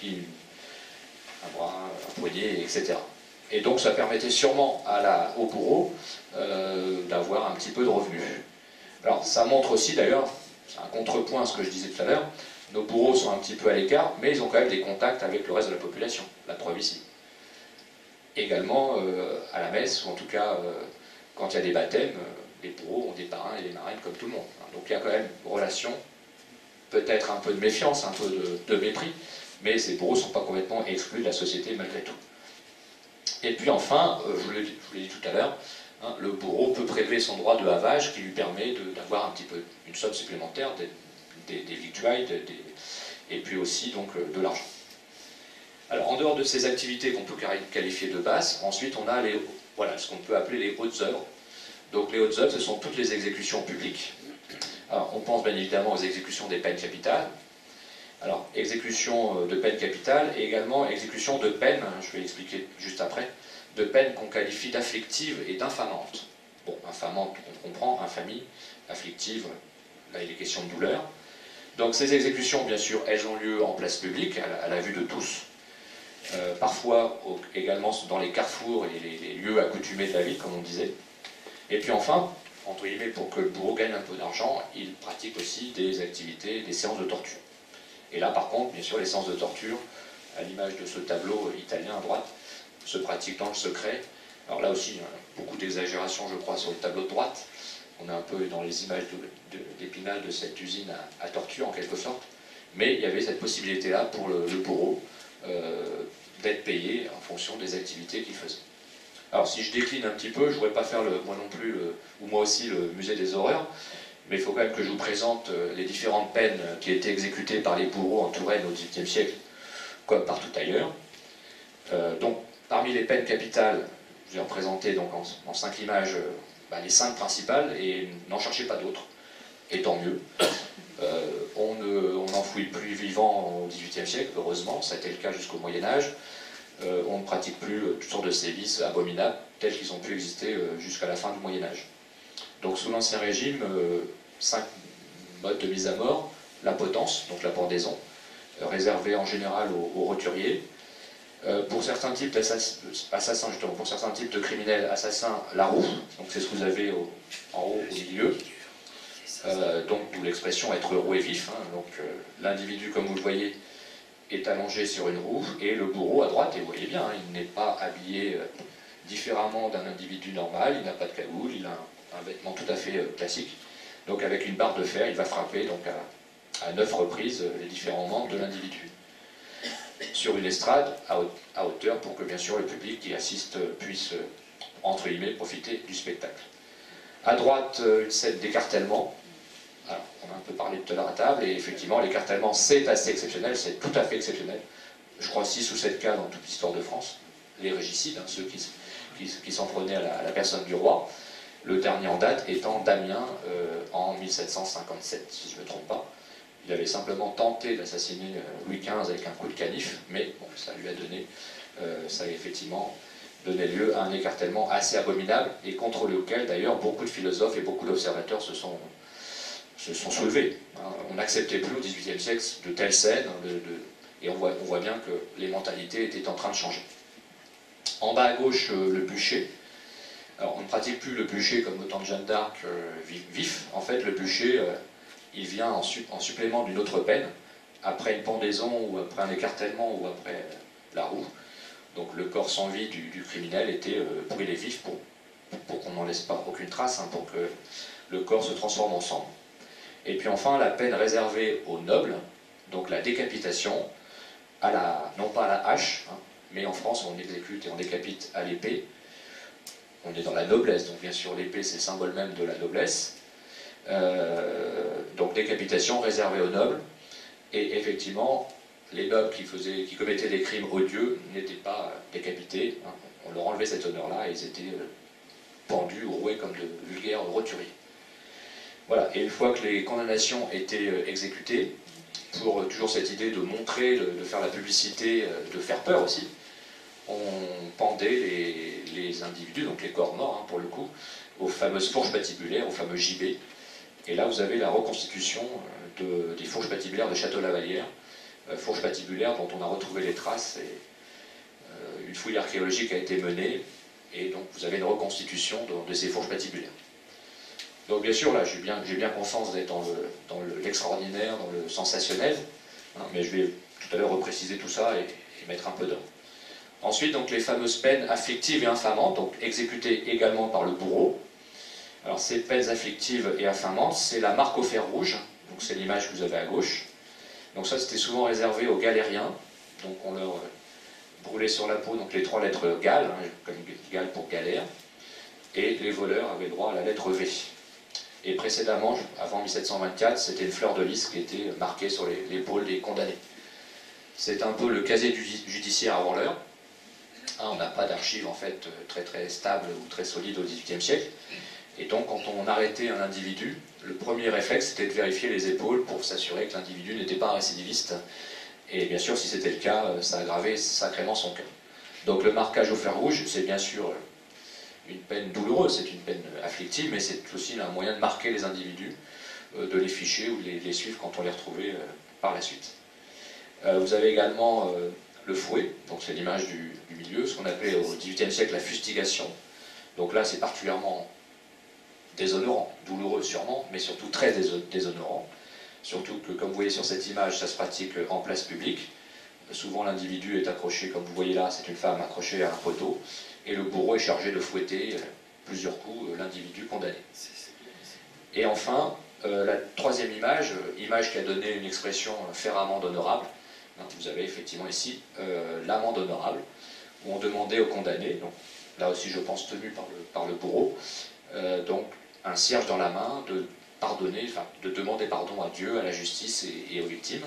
un bras, un poignet, etc. Et donc ça permettait sûrement au bourreau d'avoir un petit peu de revenus. Alors ça montre aussi d'ailleurs, c'est un contrepoint à ce que je disais tout à l'heure, nos bourreaux sont un petit peu à l'écart, mais ils ont quand même des contacts avec le reste de la population, la preuve ici. Également à la messe, ou en tout cas quand il y a des baptêmes, les bourreaux ont des parrains et des marraines comme tout le monde. Donc il y a quand même une relation, peut-être un peu de méfiance, un peu de mépris, mais ces bourreaux ne sont pas complètement exclus de la société malgré tout. Et puis enfin, je vous l'ai dit tout à l'heure, le bourreau peut prélever son droit de havage qui lui permet d'avoir un petit peu une somme supplémentaire des victuailles, et puis aussi donc de l'argent. Alors en dehors de ces activités qu'on peut qualifier de basses, ensuite on a ce qu'on peut appeler les hautes œuvres. Donc les hautes œuvres, ce sont toutes les exécutions publiques. Alors on pense bien évidemment aux exécutions des peines capitales. Alors exécution de peines capitales et également exécution de peines, je vais l'expliquer juste après, de peines qu'on qualifie d'afflictives et d'infamantes. Bon, infamante, on comprend, infamie, afflictive, là il est question de douleur. Donc ces exécutions, bien sûr, elles ont lieu en place publique, à la vue de tous. Parfois également dans les carrefours et les lieux accoutumés de la ville, comme on disait. Et puis enfin, entre guillemets, pour que le bourreau gagne un peu d'argent, il pratique aussi des activités, des séances de torture. Et là, par contre, bien sûr, les séances de torture, à l'image de ce tableau italien à droite, se pratiquent dans le secret. Alors là aussi, beaucoup d'exagération, je crois, sur le tableau de droite. On est un peu dans les images d'Épinal de cette usine à torture, en quelque sorte. Mais il y avait cette possibilité-là pour le bourreau d'être payé en fonction des activités qu'il faisait. Alors si je décline un petit peu, je ne voudrais pas faire moi non plus, ou moi aussi, le musée des horreurs, mais il faut quand même que je vous présente les différentes peines qui étaient exécutées par les bourreaux en Touraine au XVIIIe siècle, comme partout ailleurs. Donc parmi les peines capitales, je vais en présenter donc en 5 images les 5 principales, et n'en cherchez pas d'autres, et tant mieux. On n'enfouit plus vivant au XVIIIe siècle, heureusement, ça a été le cas jusqu'au Moyen-Âge. On ne pratique plus toutes sortes de sévices abominables, tels qu'ils ont pu exister jusqu'à la fin du Moyen-Âge. Donc sous l'Ancien Régime, 5 modes de mise à mort: la potence, donc la pendaison, réservée en général aux roturiers. Pour certains types d'assassins, justement, pour certains types de criminels assassins, la roue, donc c'est ce que vous avez en haut au milieu. Donc d'où l'expression être roué vif. Donc l'individu, comme vous le voyez, est allongé sur une roue, et le bourreau à droite, et vous voyez bien, il n'est pas habillé différemment d'un individu normal, il n'a pas de cagoule, il a un vêtement tout à fait classique. Donc avec une barre de fer, il va frapper donc à 9 reprises les différents membres de l'individu, sur une estrade à hauteur, pour que bien sûr le public qui assiste puisse, entre guillemets, profiter du spectacle. À droite, une scène d'écartèlement. Alors, on a un peu parlé tout à l'heure à table, et effectivement l'écartèlement c'est assez exceptionnel, c'est tout à fait exceptionnel. Je crois 6 ou 7 cas dans toute l'histoire de France. Les régicides, ceux qui s'en prenaient à la personne du roi. Le dernier en date étant Damien en 1757, si je ne me trompe pas. Il avait simplement tenté d'assassiner Louis XV avec un coup de canif, mais bon, ça lui a donné, ça a effectivement donné lieu à un écartèlement assez abominable, et contre lequel d'ailleurs beaucoup de philosophes et beaucoup d'observateurs se sont soulevés. On n'acceptait plus au XVIIIe siècle de telles scènes, et on voit bien que les mentalités étaient en train de changer. En bas à gauche, le bûcher. Alors on ne pratique plus le bûcher comme au temps de Jeanne d'Arc vif. En fait, le bûcher, il vient en supplément d'une autre peine, après une pendaison, ou après un écartèlement, ou après la roue. Donc le corps sans vie du criminel était brûlé vif pour qu'on n'en laisse pas aucune trace, pour que le corps se transforme en cendre. Et puis enfin, la peine réservée aux nobles, donc la décapitation, non pas à la hache, mais en France on exécute et on décapite à l'épée. On est dans la noblesse, donc bien sûr l'épée c'est le symbole même de la noblesse. Donc décapitation réservée aux nobles, et effectivement les nobles qui commettaient des crimes odieux n'étaient pas décapités, on leur enlevait cet honneur-là, et ils étaient pendus ou roués comme de vulgaires roturiers. Voilà, et une fois que les condamnations étaient exécutées, pour toujours cette idée de montrer, de faire la publicité, de faire peur aussi, on pendait les individus, donc les corps morts pour le coup, aux fameuses fourches patibulaires, aux fameux gibets. Et là vous avez la reconstitution des fourches patibulaires de Château-Lavallière, fourches patibulaires dont on a retrouvé les traces, et une fouille archéologique a été menée, et donc vous avez une reconstitution de ces fourches patibulaires. Donc bien sûr, là, j'ai bien conscience d'être dans l'extraordinaire, dans le sensationnel, mais je vais tout à l'heure repréciser tout ça et mettre un peu d'ordre. Ensuite, donc, les fameuses peines afflictives et infamantes, donc exécutées également par le bourreau. Alors ces peines afflictives et infamantes, c'est la marque au fer rouge, donc c'est l'image que vous avez à gauche. Donc ça, c'était souvent réservé aux galériens, donc on leur brûlait sur la peau donc les 3 lettres Gal, comme Gal pour galère, et les voleurs avaient droit à la lettre V. Et précédemment, avant 1724, c'était une fleur de lys qui était marquée sur l'épaule des condamnés. C'est un peu le casier judiciaire avant l'heure. On n'a pas d'archives en fait très très stables ou très solides au XVIIIe siècle. Et donc quand on arrêtait un individu, le premier réflexe c'était de vérifier les épaules pour s'assurer que l'individu n'était pas un récidiviste. Et bien sûr, si c'était le cas, ça aggravait sacrément son cas. Donc le marquage au fer rouge, c'est bien sûr une peine douloureuse, c'est une peine afflictive, mais c'est aussi un moyen de marquer les individus, de les ficher ou de les suivre quand on les retrouvait par la suite. Vous avez également le fouet, donc c'est l'image du milieu, ce qu'on appelait au XVIIIe siècle la fustigation. Donc là, c'est particulièrement déshonorant, douloureux sûrement, mais surtout très déshonorant. Surtout que, comme vous voyez sur cette image, ça se pratique en place publique. Souvent, l'individu est accroché, comme vous voyez là, c'est une femme accrochée à un poteau, et le bourreau est chargé de fouetter plusieurs coups l'individu condamné. Et enfin, la troisième image, image qui a donné une expression faire amende honorable. Vous avez effectivement ici l'amende honorable, où on demandait aux condamnés, donc là aussi je pense tenu par le bourreau, donc un cierge dans la main, de pardonner, enfin de demander pardon à Dieu, à la justice et aux victimes,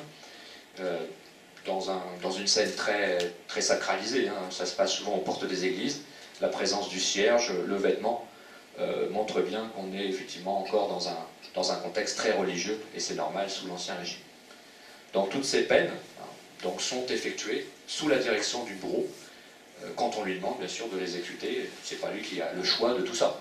dans une scène très, très sacralisée, ça se passe souvent aux portes des églises, la présence du cierge, le vêtement, montre bien qu'on est effectivement encore dans un contexte très religieux, et c'est normal sous l'Ancien Régime. Donc toutes ces peines donc, sont effectuées sous la direction du bourreau, quand on lui demande bien sûr de les exécuter, c'est pas lui qui a le choix de tout ça.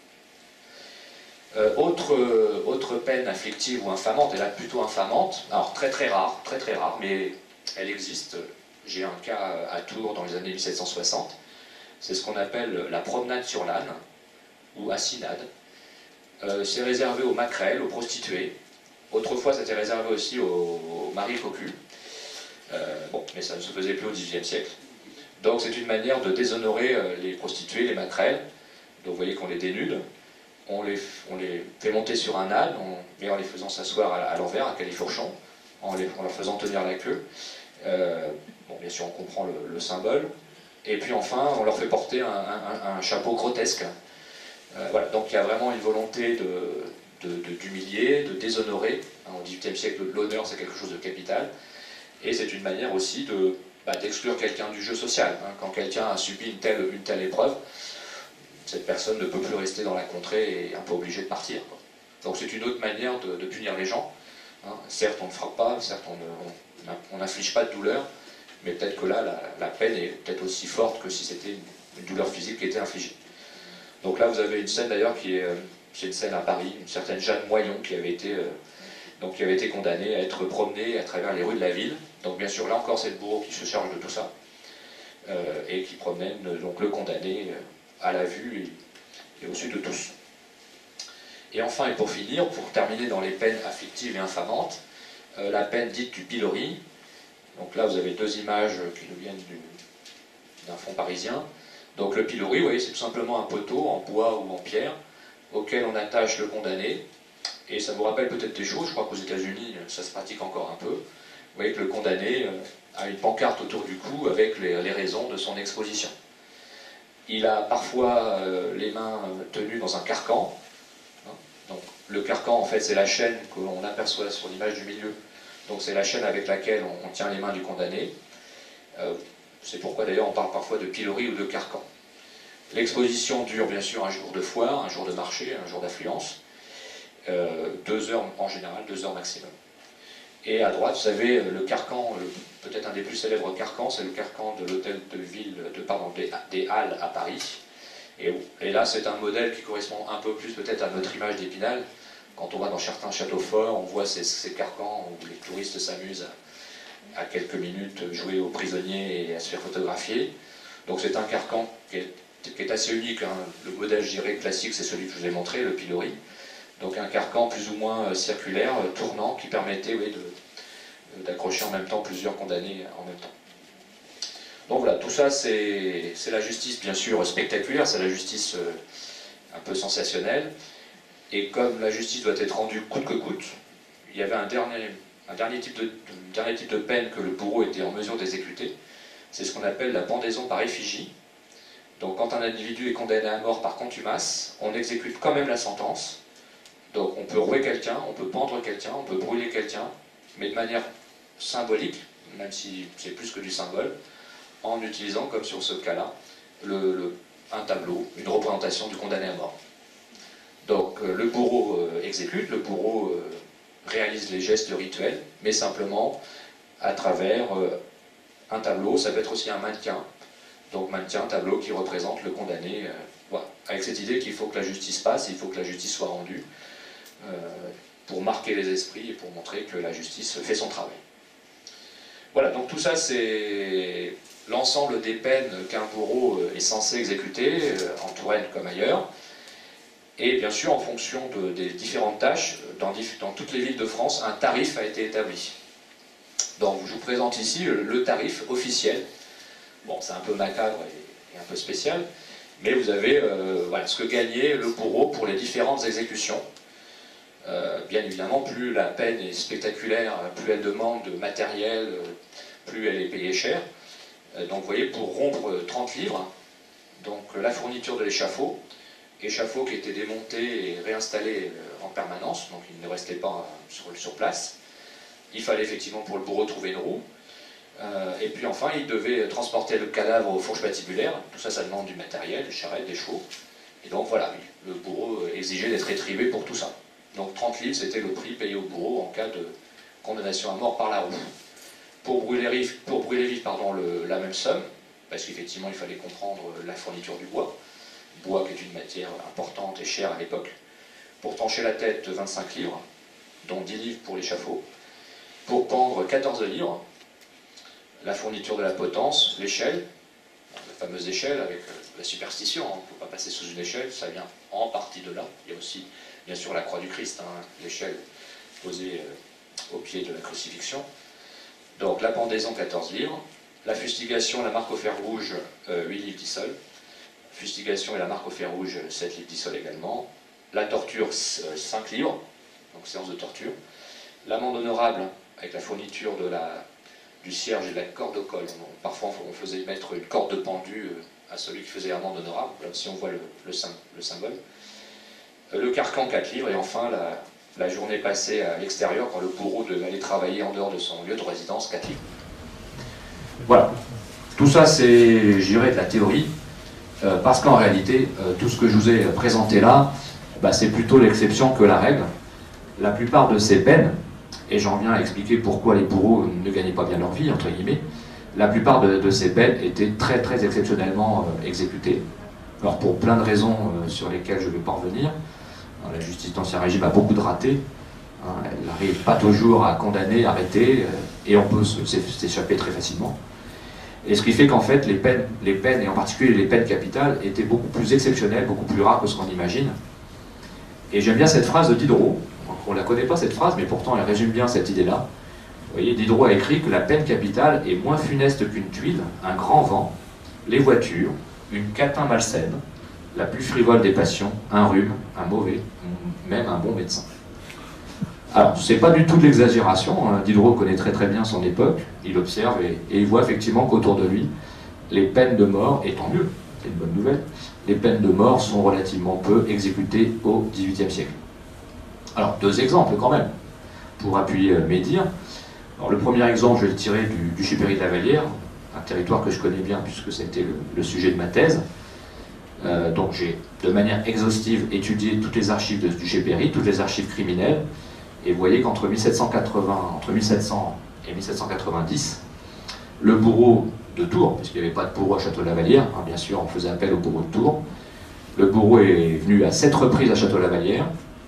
Autre peine afflictive ou infamante, et là plutôt infamante, alors très rare, mais elle existe. J'ai un cas à Tours dans les années 1760, c'est ce qu'on appelle la promenade sur l'âne, ou assinade. C'est réservé aux maquerelles, aux prostituées. Autrefois, c'était réservé aussi aux maris cocus. Bon, mais ça ne se faisait plus au XVIIIe siècle. Donc c'est une manière de déshonorer les prostituées, les maquerelles. Donc vous voyez qu'on les dénude, on les fait monter sur un âne, mais en les faisant s'asseoir à l'envers, à califourchon, en leur faisant tenir la queue. Bon, bien sûr, on comprend le symbole. Et puis enfin, on leur fait porter un chapeau grotesque. Voilà, donc il y a vraiment une volonté d'humilier, de déshonorer. Au XVIIIe siècle, l'honneur, c'est quelque chose de capital. Et c'est une manière aussi d'exclure quelqu'un du jeu social. Quand quelqu'un a subi une telle épreuve, cette personne ne peut plus rester dans la contrée et est un peu obligée de partir. Donc c'est une autre manière de punir les gens. Certes, on ne frappe pas, certes, on n'inflige pas de douleur, mais peut-être que là, la peine est peut-être aussi forte que si c'était une douleur physique qui était infligée. Donc là, vous avez une scène d'ailleurs c'est une scène à Paris, une certaine Jeanne Moyon qui avait été condamnée à être promenée à travers les rues de la ville. Donc bien sûr, là encore, c'est le bourreau qui se charge de tout ça, et qui promène donc le condamné à la vue et au su de tous. Et enfin, et pour finir, pour terminer dans les peines afflictives et infamantes, la peine dite du pilori. Donc là, vous avez deux images qui nous viennent d'un fond parisien. Donc le pilori, vous voyez, c'est tout simplement un poteau en bois ou en pierre auquel on attache le condamné. Et ça vous rappelle peut-être des choses, je crois qu'aux États-Unis, ça se pratique encore un peu. Vous voyez que le condamné a une pancarte autour du cou avec les raisons de son exposition. Il a parfois les mains tenues dans un carcan. Donc, le carcan, en fait, c'est la chaîne que l'on aperçoit sur l'image du milieu. Donc c'est la chaîne avec laquelle on tient les mains du condamné. C'est pourquoi d'ailleurs on parle parfois de pilori ou de carcan. L'exposition dure bien sûr un jour de foire, un jour de marché, un jour d'affluence. 2 heures en général, 2 heures maximum. Et à droite, vous avez le carcan, peut-être un des plus célèbres carcans, c'est le carcan de l'hôtel de ville, des Halles à Paris. Et là, c'est un modèle qui correspond un peu plus peut-être à notre image d'Épinal. Quand on va dans certains châteaux forts, on voit ces carcans où les touristes s'amusent à quelques minutes jouer aux prisonniers et à se faire photographier. Donc c'est un carcan qui est assez unique. Le modèle, je dirais, classique, c'est celui que je vous ai montré, le pilori. Donc un carcan plus ou moins circulaire, tournant, qui permettait d'accrocher en même temps plusieurs condamnés en même temps. Donc voilà, tout ça c'est la justice bien sûr spectaculaire, c'est la justice un peu sensationnelle. Et comme la justice doit être rendue coûte que coûte, il y avait un dernier type de peine que le bourreau était en mesure d'exécuter. C'est ce qu'on appelle la pendaison par effigie. Donc quand un individu est condamné à mort par contumace, on exécute quand même la sentence Donc on peut rouer quelqu'un, on peut pendre quelqu'un, on peut brûler quelqu'un, mais de manière symbolique, même si c'est plus que du symbole, en utilisant, comme sur ce cas-là, un tableau, une représentation du condamné à mort. Donc le bourreau exécute, le bourreau réalise les gestes rituels, mais simplement à travers un tableau. Ça peut être aussi un mannequin, donc mannequin, tableau qui représente le condamné, voilà. Avec cette idée qu'il faut que la justice passe, il faut que la justice soit rendue, pour marquer les esprits et pour montrer que la justice fait son travail. Voilà, donc tout ça c'est l'ensemble des peines qu'un bourreau est censé exécuter, en Touraine comme ailleurs, et bien sûr en fonction des différentes tâches, dans toutes les villes de France, un tarif a été établi. Donc je vous présente ici le tarif officiel. Bon, c'est un peu macabre et un peu spécial, mais vous avez voilà, ce que gagnait le bourreau pour les différentes exécutions. Bien évidemment, plus la peine est spectaculaire, plus elle demande de matériel, plus elle est payée cher. Donc vous voyez, pour rompre 30 livres, donc la fourniture de l'échafaud qui était démonté et réinstallé en permanence, donc il ne restait pas sur place. Il fallait effectivement pour le bourreau trouver une roue. Et puis enfin, il devait transporter le cadavre aux fourches patibulaires. Tout ça, ça demande du matériel, des charrettes, des chevaux. Et donc voilà, le bourreau exigeait d'être rétribué pour tout ça. Donc 30 livres, c'était le prix payé au bourreau en cas de condamnation à mort par la roue. Pour brûler vif, la même somme, parce qu'effectivement, il fallait comprendre la fourniture du bois. Bois qui est une matière importante et chère à l'époque. Pour trancher la tête, 25 livres, dont 10 livres pour l'échafaud. Pour pendre, 14 livres. La fourniture de la potence, l'échelle, la fameuse échelle avec la superstition, on ne peut pas passer sous une échelle, ça vient en partie de là. Il y a aussi, bien sûr, la croix du Christ, l'échelle posée au pied de la crucifixion. Donc la pendaison, 14 livres. La fustigation, la marque au fer rouge, 8 livres d'Issol. Fustigation et la marque au fer rouge, 7 livres d'Issol également. La torture, 5 livres, donc séance de torture. L'amende honorable, avec la fourniture du cierge et de la corde au col. Parfois, on faisait mettre une corde de pendu à celui qui faisait amende honorable, là aussi on voit le symbole. Le carcan, 4 livres, et enfin la journée passée à l'extérieur, quand le bourreau devait aller travailler en dehors de son lieu de résidence, 4 livres. Voilà. Tout ça, c'est, je dirais, de la théorie, parce qu'en réalité, tout ce que je vous ai présenté là, c'est plutôt l'exception que la règle. La plupart de ces peines, et j'en viens à expliquer pourquoi les bourreaux ne gagnaient pas bien leur vie, entre guillemets, la plupart de ces peines étaient très très exceptionnellement exécutées. Alors pour plein de raisons sur lesquelles je ne vais pas revenir, la justice d'Ancien Régime a beaucoup de ratés, elle n'arrive pas toujours à condamner, arrêter, et on peut s'échapper très facilement. Et ce qui fait qu'en fait les peines, et en particulier les peines capitales, étaient beaucoup plus exceptionnelles, beaucoup plus rares que ce qu'on imagine. Et j'aime bien cette phrase de Diderot. On ne la connaît pas cette phrase, mais pourtant elle résume bien cette idée-là. Vous voyez, Diderot a écrit que la peine capitale est moins funeste qu'une tuile, un grand vent, les voitures, une catin malsaine, la plus frivole des passions, un rhume, un mauvais, même un bon médecin. Alors, c'est pas du tout de l'exagération, Diderot connaît très très bien son époque, il observe et il voit effectivement qu'autour de lui, les peines de mort, et tant mieux, c'est une bonne nouvelle, les peines de mort sont relativement peu exécutées au XVIIIe siècle. Alors, 2 exemples quand même, pour appuyer mes dires. Alors, le premier exemple, je vais le tirer du Chipéry de la Vallière, un territoire que je connais bien puisque c'était le sujet de ma thèse. Donc, j'ai de manière exhaustive étudié toutes les archives du Chipéry, toutes les archives criminelles, et vous voyez qu'entre 1700 et 1790, le bourreau de Tours, puisqu'il n'y avait pas de bourreau à Château-la-Vallière, bien sûr, on faisait appel au bourreau de Tours, le bourreau est venu à 7 reprises à Château-la-Vallière,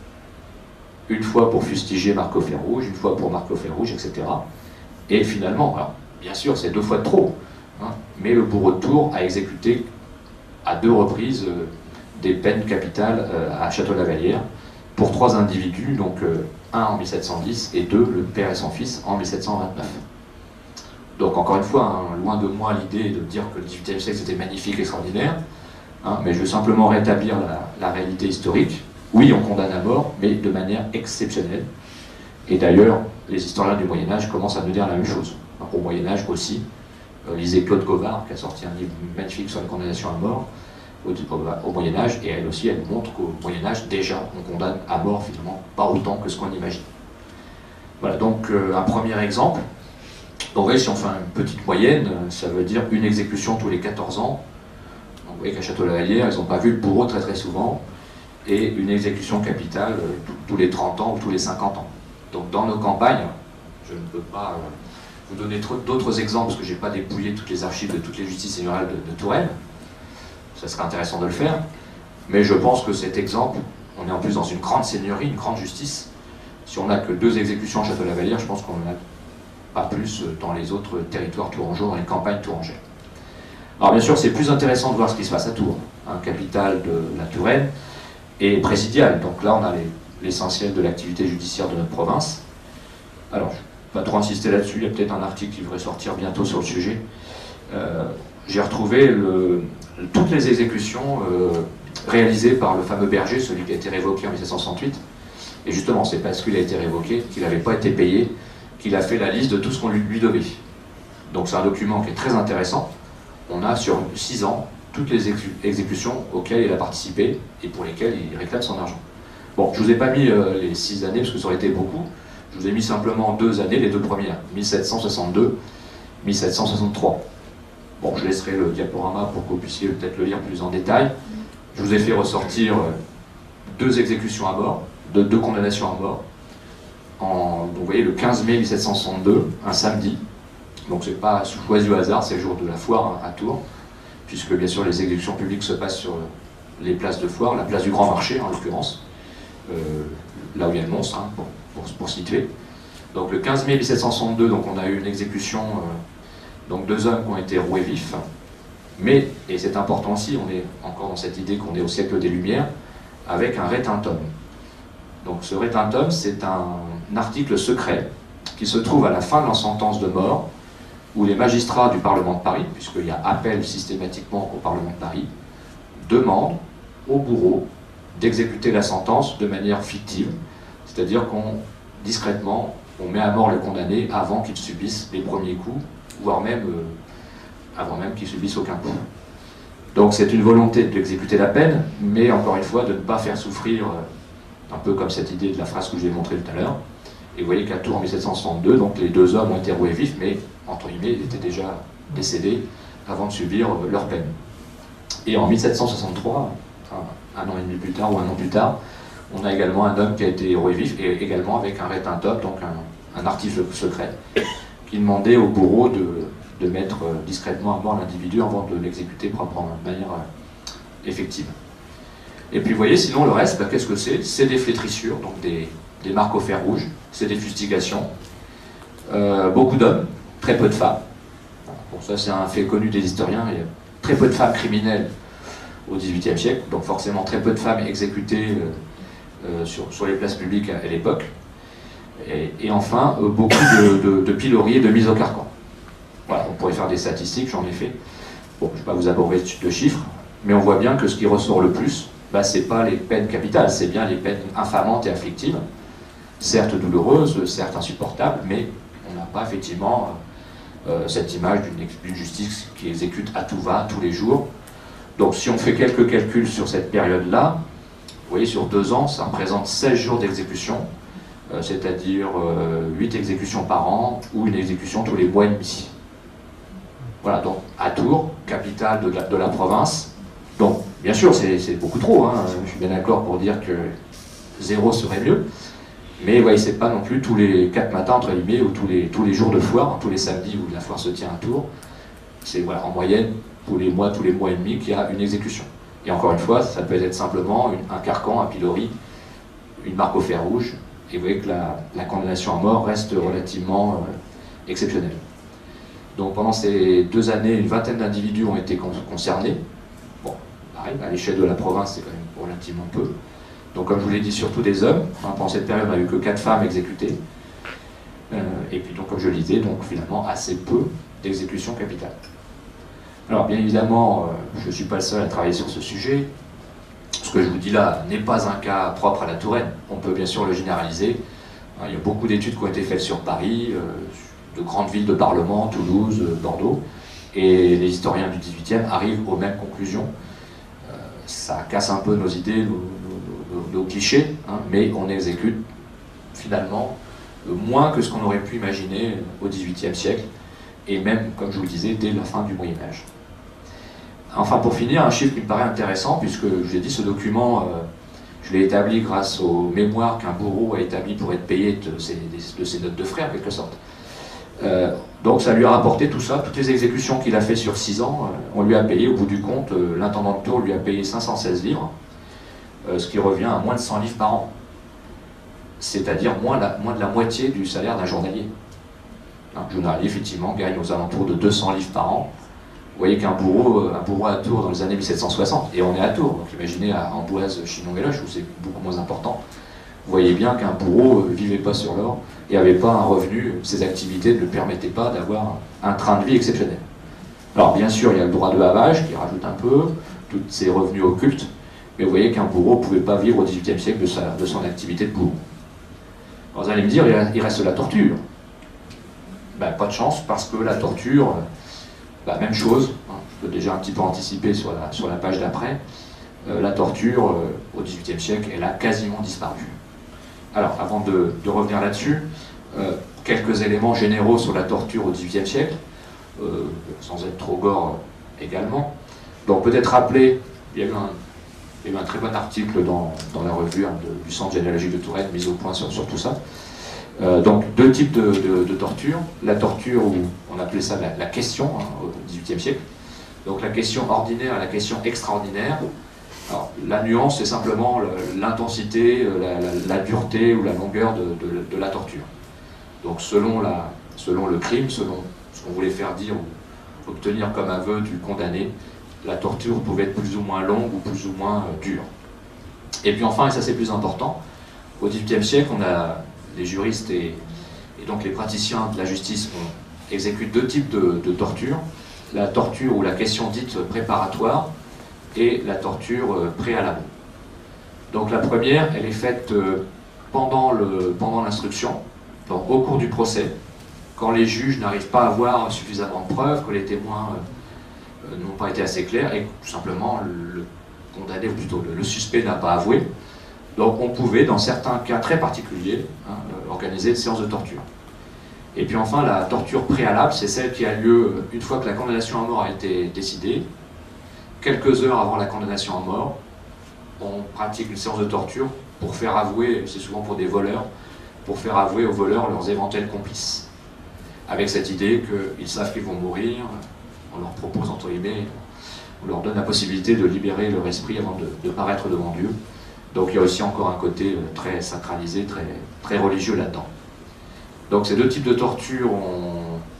une fois pour fustiger Marc au fer rouge, une fois pour Marc au fer rouge, etc. Et finalement, alors, bien sûr, c'est 2 fois de trop, mais le bourreau de Tours a exécuté à 2 reprises des peines capitales à Château-la-Vallière pour 3 individus, donc 1 en 1710 et 2, le père et son fils, en 1729. Donc encore une fois, loin de moi l'idée de dire que le XVIIIe siècle c'était magnifique, extraordinaire, mais je veux simplement rétablir la réalité historique. Oui, on condamne à mort, mais de manière exceptionnelle. Et d'ailleurs, les historiens du Moyen-Âge commencent à nous dire la même chose. Au Moyen-Âge aussi, lisez Claude Govard, qui a sorti un livre magnifique sur la condamnation à mort, au Moyen-Âge, et elle aussi, elle montre qu'au Moyen-Âge, déjà, on condamne à mort, finalement, pas autant que ce qu'on imagine. Voilà, donc un premier exemple. Donc, vous voyez, si on fait une petite moyenne, ça veut dire une exécution tous les 14 ans. Donc, vous voyez qu'à Château-Lavalière, ils n'ont pas vu le bourreau très très souvent, et une exécution capitale tous les 30 ans ou tous les 50 ans. Donc, dans nos campagnes, je ne peux pas vous donner d'autres exemples, parce que je n'ai pas dépouillé toutes les archives de toutes les justices seigneuriales de Touraine. Ça serait intéressant de le faire, mais je pense que cet exemple, on est en plus dans une grande seigneurie, une grande justice. Si on n'a que 2 exécutions à Château-Lavalière, je pense qu'on n'en a pas plus dans les autres territoires tourangeaux, dans les campagnes tourangères. Alors bien sûr, c'est plus intéressant de voir ce qui se passe à Tours, capitale de la Touraine, et présidiale. Donc là, on a l'essentiel de l'activité judiciaire de notre province. Alors, je ne vais pas trop insister là-dessus, il y a peut-être un article qui devrait sortir bientôt sur le sujet. J'ai retrouvé toutes les exécutions réalisées par le fameux Berger, celui qui a été révoqué en 1768. Et justement, c'est parce qu'il a été révoqué, qu'il n'avait pas été payé, qu'il a fait la liste de tout ce qu'on lui devait. Donc c'est un document qui est très intéressant. On a sur 6 ans toutes les exécutions auxquelles il a participé et pour lesquelles il réclame son argent. Bon, je ne vous ai pas mis les 6 années parce que ça aurait été beaucoup. Je vous ai mis simplement 2 années, les 2 premières, 1762, 1763. Bon, je laisserai le diaporama pour que vous puissiez peut-être le lire plus en détail. Je vous ai fait ressortir 2 exécutions à mort, 2 condamnations à mort. Donc vous voyez, le 15 mai 1762, un samedi. Donc c'est pas choisi au hasard, c'est le jour de la foire à Tours, puisque bien sûr les exécutions publiques se passent sur les places de foire, la place du Grand Marché en l'occurrence, là où il y a le monstre, pour situer. Donc le 15 mai 1762, donc on a eu une exécution, donc 2 hommes qui ont été roués vifs, mais, et c'est important aussi, on est encore dans cette idée qu'on est au siècle des Lumières, avec un rétintum. Donc ce rétintum, c'est un article secret qui se trouve à la fin de la sentence de mort, où les magistrats du Parlement de Paris, puisqu'il y a appel systématiquement au Parlement de Paris, demandent au bourreau d'exécuter la sentence de manière fictive, c'est-à-dire discrètement, on met à mort le condamné avant qu'il subisse les premiers coups, voire même avant même qu'il subisse aucun coup. Donc c'est une volonté d'exécuter la peine, mais encore une fois de ne pas faire souffrir, un peu comme cette idée de la phrase que je vous ai montrée tout à l'heure. Et vous voyez qu'à Tours en 1762, donc les 2 hommes ont été roués vifs, mais entre guillemets, ils étaient déjà décédés avant de subir leur peine. Et en 1763, un an et demi plus tard ou un an plus tard, on a également un homme qui a été roué vif, et également avec un rétintum, donc un article secret, qui demandait au bourreau de mettre discrètement à mort l'individu avant de l'exécuter proprement, de manière effective. Et puis vous voyez, sinon le reste, qu'est-ce que c'est? C'est des flétrissures, donc des marques au fer rouge, c'est des fustigations, beaucoup d'hommes, très peu de femmes. Bon, ça c'est un fait connu des historiens, il y a très peu de femmes criminelles au XVIIIe siècle, donc forcément très peu de femmes exécutées sur les places publiques à l'époque. Et enfin, beaucoup de pilori et de mise au carcan. Voilà, on pourrait faire des statistiques, j'en ai fait. Bon, je ne vais pas vous aborder de chiffres, mais on voit bien que ce qui ressort le plus, ce n'est pas les peines capitales, c'est bien les peines infamantes et afflictives, certes douloureuses, certes insupportables, mais on n'a pas effectivement cette image d'une justice qui exécute à tout va, tous les jours. Donc si on fait quelques calculs sur cette période-là, vous voyez, sur 2 ans, ça représente 16 jours d'exécution, c'est-à-dire 8 exécutions par an, ou une exécution tous les mois et demi. Voilà, donc à Tours, capitale de la province. Donc, bien sûr, c'est beaucoup trop, hein. Je suis bien d'accord pour dire que 0 serait mieux, mais vous voyez, c'est pas non plus tous les 4 matins, entre guillemets, ou tous les jours de foire, tous les samedis où la foire se tient à Tours. C'est voilà, en moyenne, tous les mois et demi, qu'il y a une exécution. Et encore une fois, ça peut être simplement un carcan, un pilori, une marque au fer rouge, et vous voyez que la condamnation à mort reste relativement exceptionnelle. Donc pendant ces 2 années, une vingtaine d'individus ont été concernés. Bon, pareil, à l'échelle de la province, c'est quand même relativement peu. Donc comme je vous l'ai dit, surtout des hommes. Pendant cette période, on n'a eu que 4 femmes exécutées. Et puis donc, comme je le disais, donc finalement assez peu d'exécutions capitales. Alors bien évidemment, je ne suis pas le seul à travailler sur ce sujet. Ce que je vous dis là n'est pas un cas propre à la Touraine. On peut bien sûr le généraliser. Il y a beaucoup d'études qui ont été faites sur Paris, de grandes villes de Parlement, Toulouse, Bordeaux, et les historiens du XVIIIe arrivent aux mêmes conclusions. ça casse un peu nos idées, nos clichés, hein, mais on exécute finalement moins que ce qu'on aurait pu imaginer au XVIIIe siècle, et même, comme je vous le disais, dès la fin du Moyen-Âge. Enfin, pour finir, un chiffre qui me paraît intéressant, puisque je vous ai dit, ce document, je l'ai établi grâce aux mémoires qu'un bourreau a établi pour être payé de ses notes de frais, en quelque sorte. Donc ça lui a rapporté tout ça, toutes les exécutions qu'il a fait sur 6 ans, on lui a payé, au bout du compte, l'intendant de Tours lui a payé 516 livres, ce qui revient à moins de 100 livres par an. C'est-à-dire moins de la moitié du salaire d'un journalier. Un journalier, effectivement, gagne aux alentours de 200 livres par an. Vous voyez qu'un bourreau à Tours dans les années 1760, et on est à Tours, donc imaginez à Amboise, Chinon-et-Loche, où c'est beaucoup moins important. Vous voyez bien qu'un bourreau ne vivait pas sur l'or et n'avait pas un revenu, ses activités ne le permettaient pas d'avoir un train de vie exceptionnel. Alors bien sûr, il y a le droit de havage qui rajoute un peu, tous ces revenus occultes, mais vous voyez qu'un bourreau ne pouvait pas vivre au XVIIIe siècle de son activité de bourreau. Alors vous allez me dire, il reste la torture. Ben, pas de chance, parce que la torture, même chose, hein, je peux déjà un petit peu anticiper sur la page d'après, la torture au XVIIIe siècle, elle a quasiment disparu. Alors, avant de revenir là-dessus, quelques éléments généraux sur la torture au XVIIIe siècle, sans être trop gore également. Donc peut-être rappeler, il y a eu un très bon article dans la revue du Centre généalogique de Touraine, mise au point sur tout ça. Donc deux types de torture. La torture, où on appelait ça la question, hein, au XVIIIe siècle. Donc la question ordinaire et la question extraordinaire. Alors, la nuance, c'est simplement l'intensité, la dureté ou la longueur de la torture. Donc selon le crime, selon ce qu'on voulait faire dire ou obtenir comme aveu du condamné, la torture pouvait être plus ou moins longue ou plus ou moins dure. Et puis enfin, et ça c'est plus important, au XVIIIe siècle, on a les juristes et donc les praticiens de la justice exécutent deux types de torture. La torture ou la question dite préparatoire, et la torture préalable. Donc la première, elle est faite pendant l'instruction, donc au cours du procès, quand les juges n'arrivent pas à voir suffisamment de preuves, que les témoins n'ont pas été assez clairs, et tout simplement le condamné, ou plutôt le suspect n'a pas avoué. Donc on pouvait, dans certains cas très particuliers, organiser une séance de torture. Et puis enfin, la torture préalable, c'est celle qui a lieu une fois que la condamnation à mort a été décidée. Quelques heures avant la condamnation à mort, on pratique une séance de torture pour faire avouer, c'est souvent pour des voleurs, pour faire avouer aux voleurs leurs éventuels complices. Avec cette idée qu'ils savent qu'ils vont mourir, on leur propose, entre guillemets, on leur donne la possibilité de libérer leur esprit avant de paraître devant Dieu. Donc il y a aussi encore un côté très sacralisé, très religieux là-dedans. Donc ces deux types de torture ont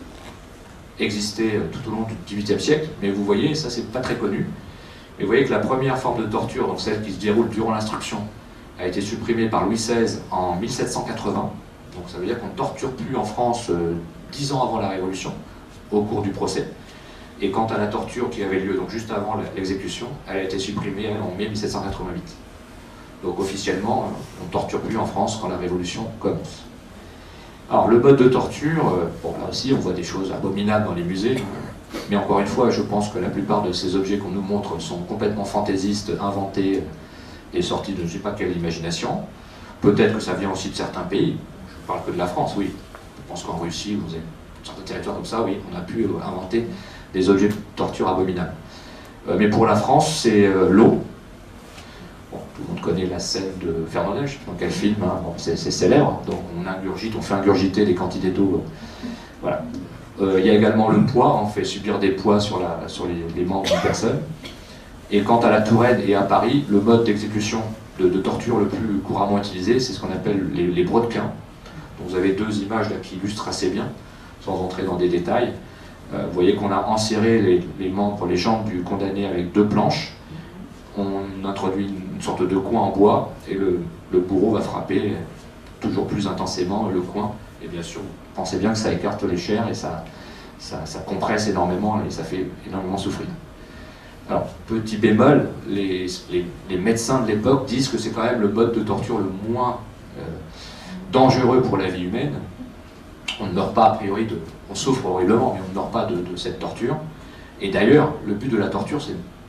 existé tout au long du XVIIIe siècle, mais vous voyez, ça c'est pas très connu, mais vous voyez que la première forme de torture, donc celle qui se déroule durant l'instruction, a été supprimée par Louis XVI en 1780, donc ça veut dire qu'on ne torture plus en France 10 ans avant la Révolution, au cours du procès, et quant à la torture qui avait lieu donc juste avant l'exécution, elle a été supprimée en mai 1788. Donc officiellement, on ne torture plus en France quand la Révolution commence. Alors le mode de torture, bon là aussi on voit des choses abominables dans les musées, mais encore une fois je pense que la plupart de ces objets qu'on nous montre sont complètement fantaisistes, inventés et sortis de je ne sais pas quelle imagination. Peut-être que ça vient aussi de certains pays, je ne parle que de la France, oui. Je pense qu'en Russie, vous avez certains territoires comme ça, oui, on a pu inventer des objets de torture abominables. Mais pour la France, c'est l'eau. Bon, tout le monde connaît la scène de Fernandel, je ne sais pas dans quel film, hein. Bon, c'est célèbre, donc on fait ingurgiter des quantités d'eau. Voilà. Il y a également le poids, on fait subir des poids sur les membres d'une personne. Et quant à la Touraine et à Paris, le mode d'exécution de torture le plus couramment utilisé, c'est ce qu'on appelle les brodequins. Donc vous avez deux images là qui illustrent assez bien, sans entrer dans des détails. Vous voyez qu'on a enserré les jambes du condamné avec deux planches. On introduit une sorte de coin en bois et le bourreau va frapper toujours plus intensément le coin. Et bien sûr, vous pensez bien que ça écarte les chairs et ça compresse énormément et ça fait énormément souffrir. Alors, petit bémol, les médecins de l'époque disent que c'est quand même le mode de torture le moins dangereux pour la vie humaine. On ne meurt pas a priori on souffre horriblement, mais on ne meurt pas de cette torture. Et d'ailleurs, le but de la torture, c'est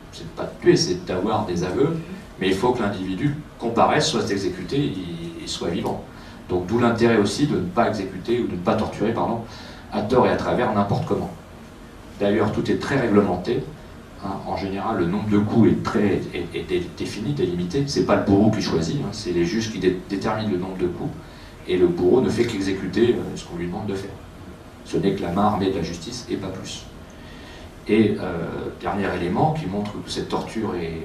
c'est pas de tuer, c'est d'avoir des aveux, mais il faut que l'individu comparaisse, soit exécuté, il soit vivant. Donc d'où l'intérêt aussi de ne pas exécuter, ou de ne pas torturer, pardon, à tort et à travers, n'importe comment. D'ailleurs, tout est très réglementé. Hein. En général, le nombre de coups est défini, délimité. Ce n'est pas le bourreau qui choisit, hein. C'est les juges qui déterminent le nombre de coups. Et le bourreau ne fait qu'exécuter ce qu'on lui demande de faire. Ce n'est que la main armée de la justice et pas plus. Et dernier élément qui montre que cette torture est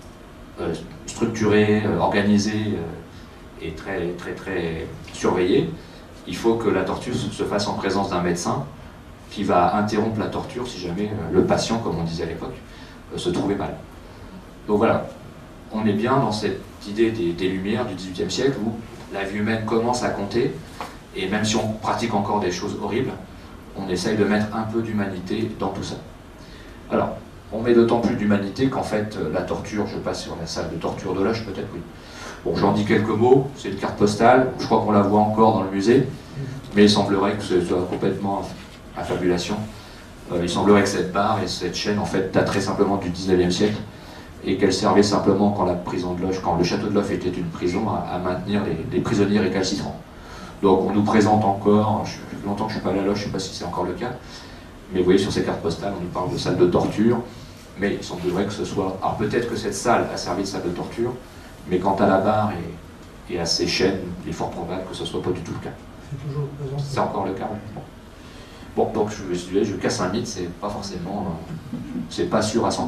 structurée, organisée et très surveillée, il faut que la torture se fasse en présence d'un médecin qui va interrompre la torture si jamais le patient, comme on disait à l'époque, se trouvait mal. Donc voilà, on est bien dans cette idée des Lumières du XVIIIe siècle où la vie humaine commence à compter, et même si on pratique encore des choses horribles, on essaye de mettre un peu d'humanité dans tout ça. Alors, on met d'autant plus d'humanité qu'en fait, la torture, je passe sur la salle de torture de Loches, peut-être, oui. Bon, j'en dis quelques mots, c'est une carte postale, je crois qu'on la voit encore dans le musée, mais il semblerait que ce soit complètement affabulation. Il semblerait que cette barre et cette chaîne, en fait, dateraient simplement du 19e siècle, et qu'elle servait simplement quand la prison de Loches, quand le château de Loches était une prison, à maintenir les prisonniers récalcitrants. Donc on nous présente encore, ça fait longtemps que je ne suis pas allé à Loches, je ne sais pas si c'est encore le cas, mais vous voyez sur ces cartes postales, on nous parle de salle de torture, mais il semblerait que ce soit... Alors peut-être que cette salle a servi de salle de torture, mais quant à la barre et à ces chaînes, il est fort probable que ce ne soit pas du tout le cas. C'est toujours présent. C'est encore le cas, oui. Bon, donc je casse un mythe, c'est pas forcément... c'est pas sûr à 100%.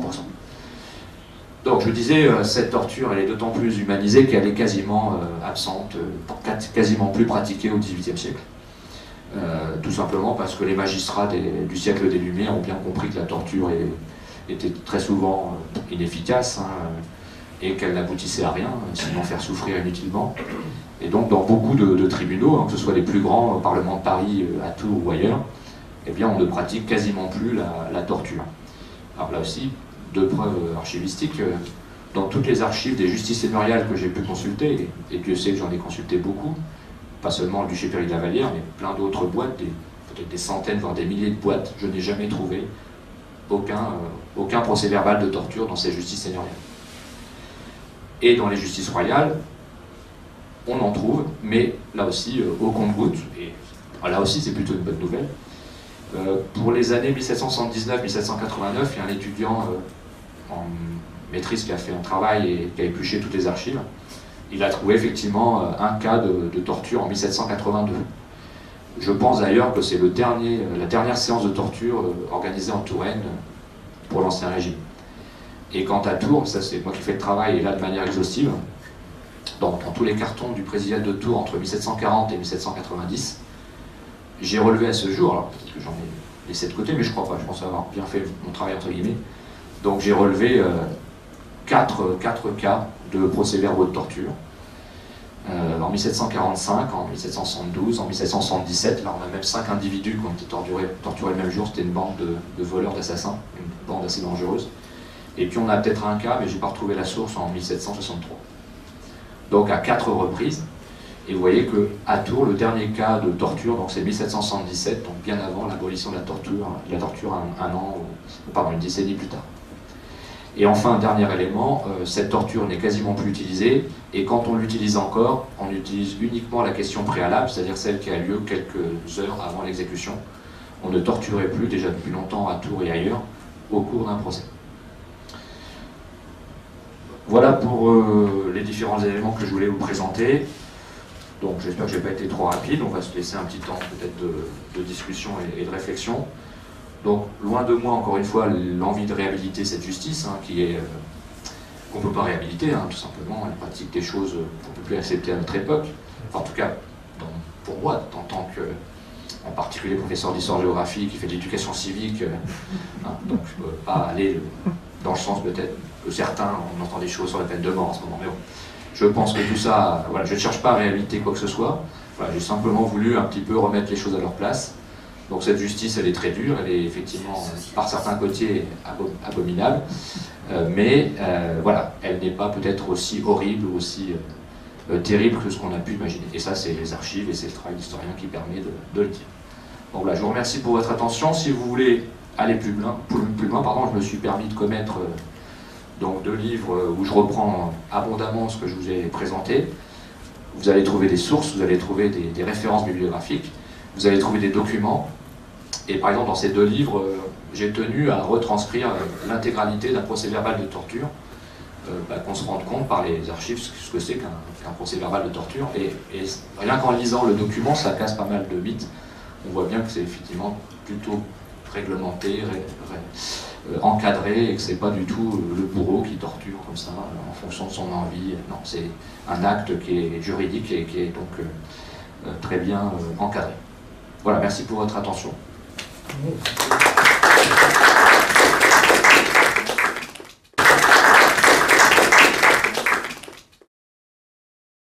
Donc je disais, cette torture, elle est d'autant plus humanisée qu'elle est quasiment absente, quasiment plus pratiquée au XVIIIe siècle. Tout simplement parce que les magistrats du siècle des Lumières ont bien compris que la torture était très souvent inefficace, hein, et qu'elle n'aboutissait à rien, sinon faire souffrir inutilement. Et donc dans beaucoup de tribunaux, hein, que ce soit les plus grands, au Parlement de Paris, à Tours ou ailleurs, eh bien on ne pratique quasiment plus la torture. Alors là aussi, deux preuves archivistiques. Dans toutes les archives des justices seigneuriales que j'ai pu consulter, et Dieu sait que j'en ai consulté beaucoup, pas seulement le duché Péry de la Vallière, mais plein d'autres boîtes, peut-être des centaines, voire des milliers de boîtes, je n'ai jamais trouvé aucun procès-verbal de torture dans ces justices seigneuriales. Et dans les justices royales, on en trouve, mais là aussi au compte-gouttes, et là aussi c'est plutôt une bonne nouvelle. Pour les années 1779-1789, il y a un étudiant en maîtrise qui a fait un travail et qui a épluché toutes les archives. Il a trouvé effectivement un cas de torture en 1782. Je pense d'ailleurs que c'est la dernière séance de torture organisée en Touraine pour l'Ancien Régime. Et quant à Tours, ça c'est moi qui fais le travail et là de manière exhaustive, dans tous les cartons du présidial de Tours entre 1740 et 1790, j'ai relevé à ce jour, alors peut-être que j'en ai laissé de côté, mais je crois pas, je pense avoir bien fait mon travail entre guillemets. Donc j'ai relevé 4 cas de procès-verbaux de torture. En 1745, en 1772, en 1777, là on a même 5 individus qui ont été torturés le même jour, c'était une bande de voleurs, d'assassins, une bande assez dangereuse. Et puis on a peut-être un cas, mais je n'ai pas retrouvé la source, en 1763. Donc à 4 reprises. Et vous voyez qu'à Tours, le dernier cas de torture, donc c'est 1777, donc bien avant l'abolition de la torture une décennie plus tard. Et enfin, un dernier élément, cette torture n'est quasiment plus utilisée, et quand on l'utilise encore, on utilise uniquement la question préalable, c'est-à-dire celle qui a lieu quelques heures avant l'exécution. On ne torturait plus, déjà depuis longtemps à Tours et ailleurs, au cours d'un procès. Voilà pour les différents éléments que je voulais vous présenter. Donc j'espère que je n'ai pas été trop rapide, on va se laisser un petit temps peut-être de discussion et de réflexion. Donc loin de moi, encore une fois, l'envie de réhabiliter cette justice, hein, qu'on ne peut pas réhabiliter, hein, tout simplement. Elle pratique des choses qu'on ne peut plus accepter à notre époque. Enfin, en tout cas, pour moi, en tant que, en particulier professeur d'histoire-géographie qui fait de l'éducation civique, hein, donc je ne peux pas aller dans le sens peut-être que certains, on entend des choses sur la peine de mort en ce moment, mais bon. Je pense que tout ça, voilà, je ne cherche pas à réhabiliter quoi que ce soit, voilà, j'ai simplement voulu un petit peu remettre les choses à leur place. Donc cette justice, elle est très dure, elle est effectivement, par certains côtés, abominable, mais voilà, elle n'est pas peut-être aussi horrible ou aussi terrible que ce qu'on a pu imaginer. Et ça, c'est les archives et c'est le travail d'historien qui permet de le dire. Donc voilà, je vous remercie pour votre attention. Si vous voulez aller plus loin, je me suis permis de commettre donc 2 livres où je reprends abondamment ce que je vous ai présenté. Vous allez trouver des sources, vous allez trouver des références bibliographiques, vous allez trouver des documents. Et par exemple, dans ces 2 livres, j'ai tenu à retranscrire l'intégralité d'un procès-verbal de torture, qu'on se rende compte par les archives ce que c'est qu'un procès-verbal de torture. Et rien qu'en lisant le document, ça casse pas mal de mythes. On voit bien que c'est effectivement plutôt réglementé, encadré, et que c'est pas du tout le bourreau qui torture comme ça, en fonction de son envie. Non, c'est un acte qui est juridique et qui est donc très bien encadré. Voilà, merci pour votre attention.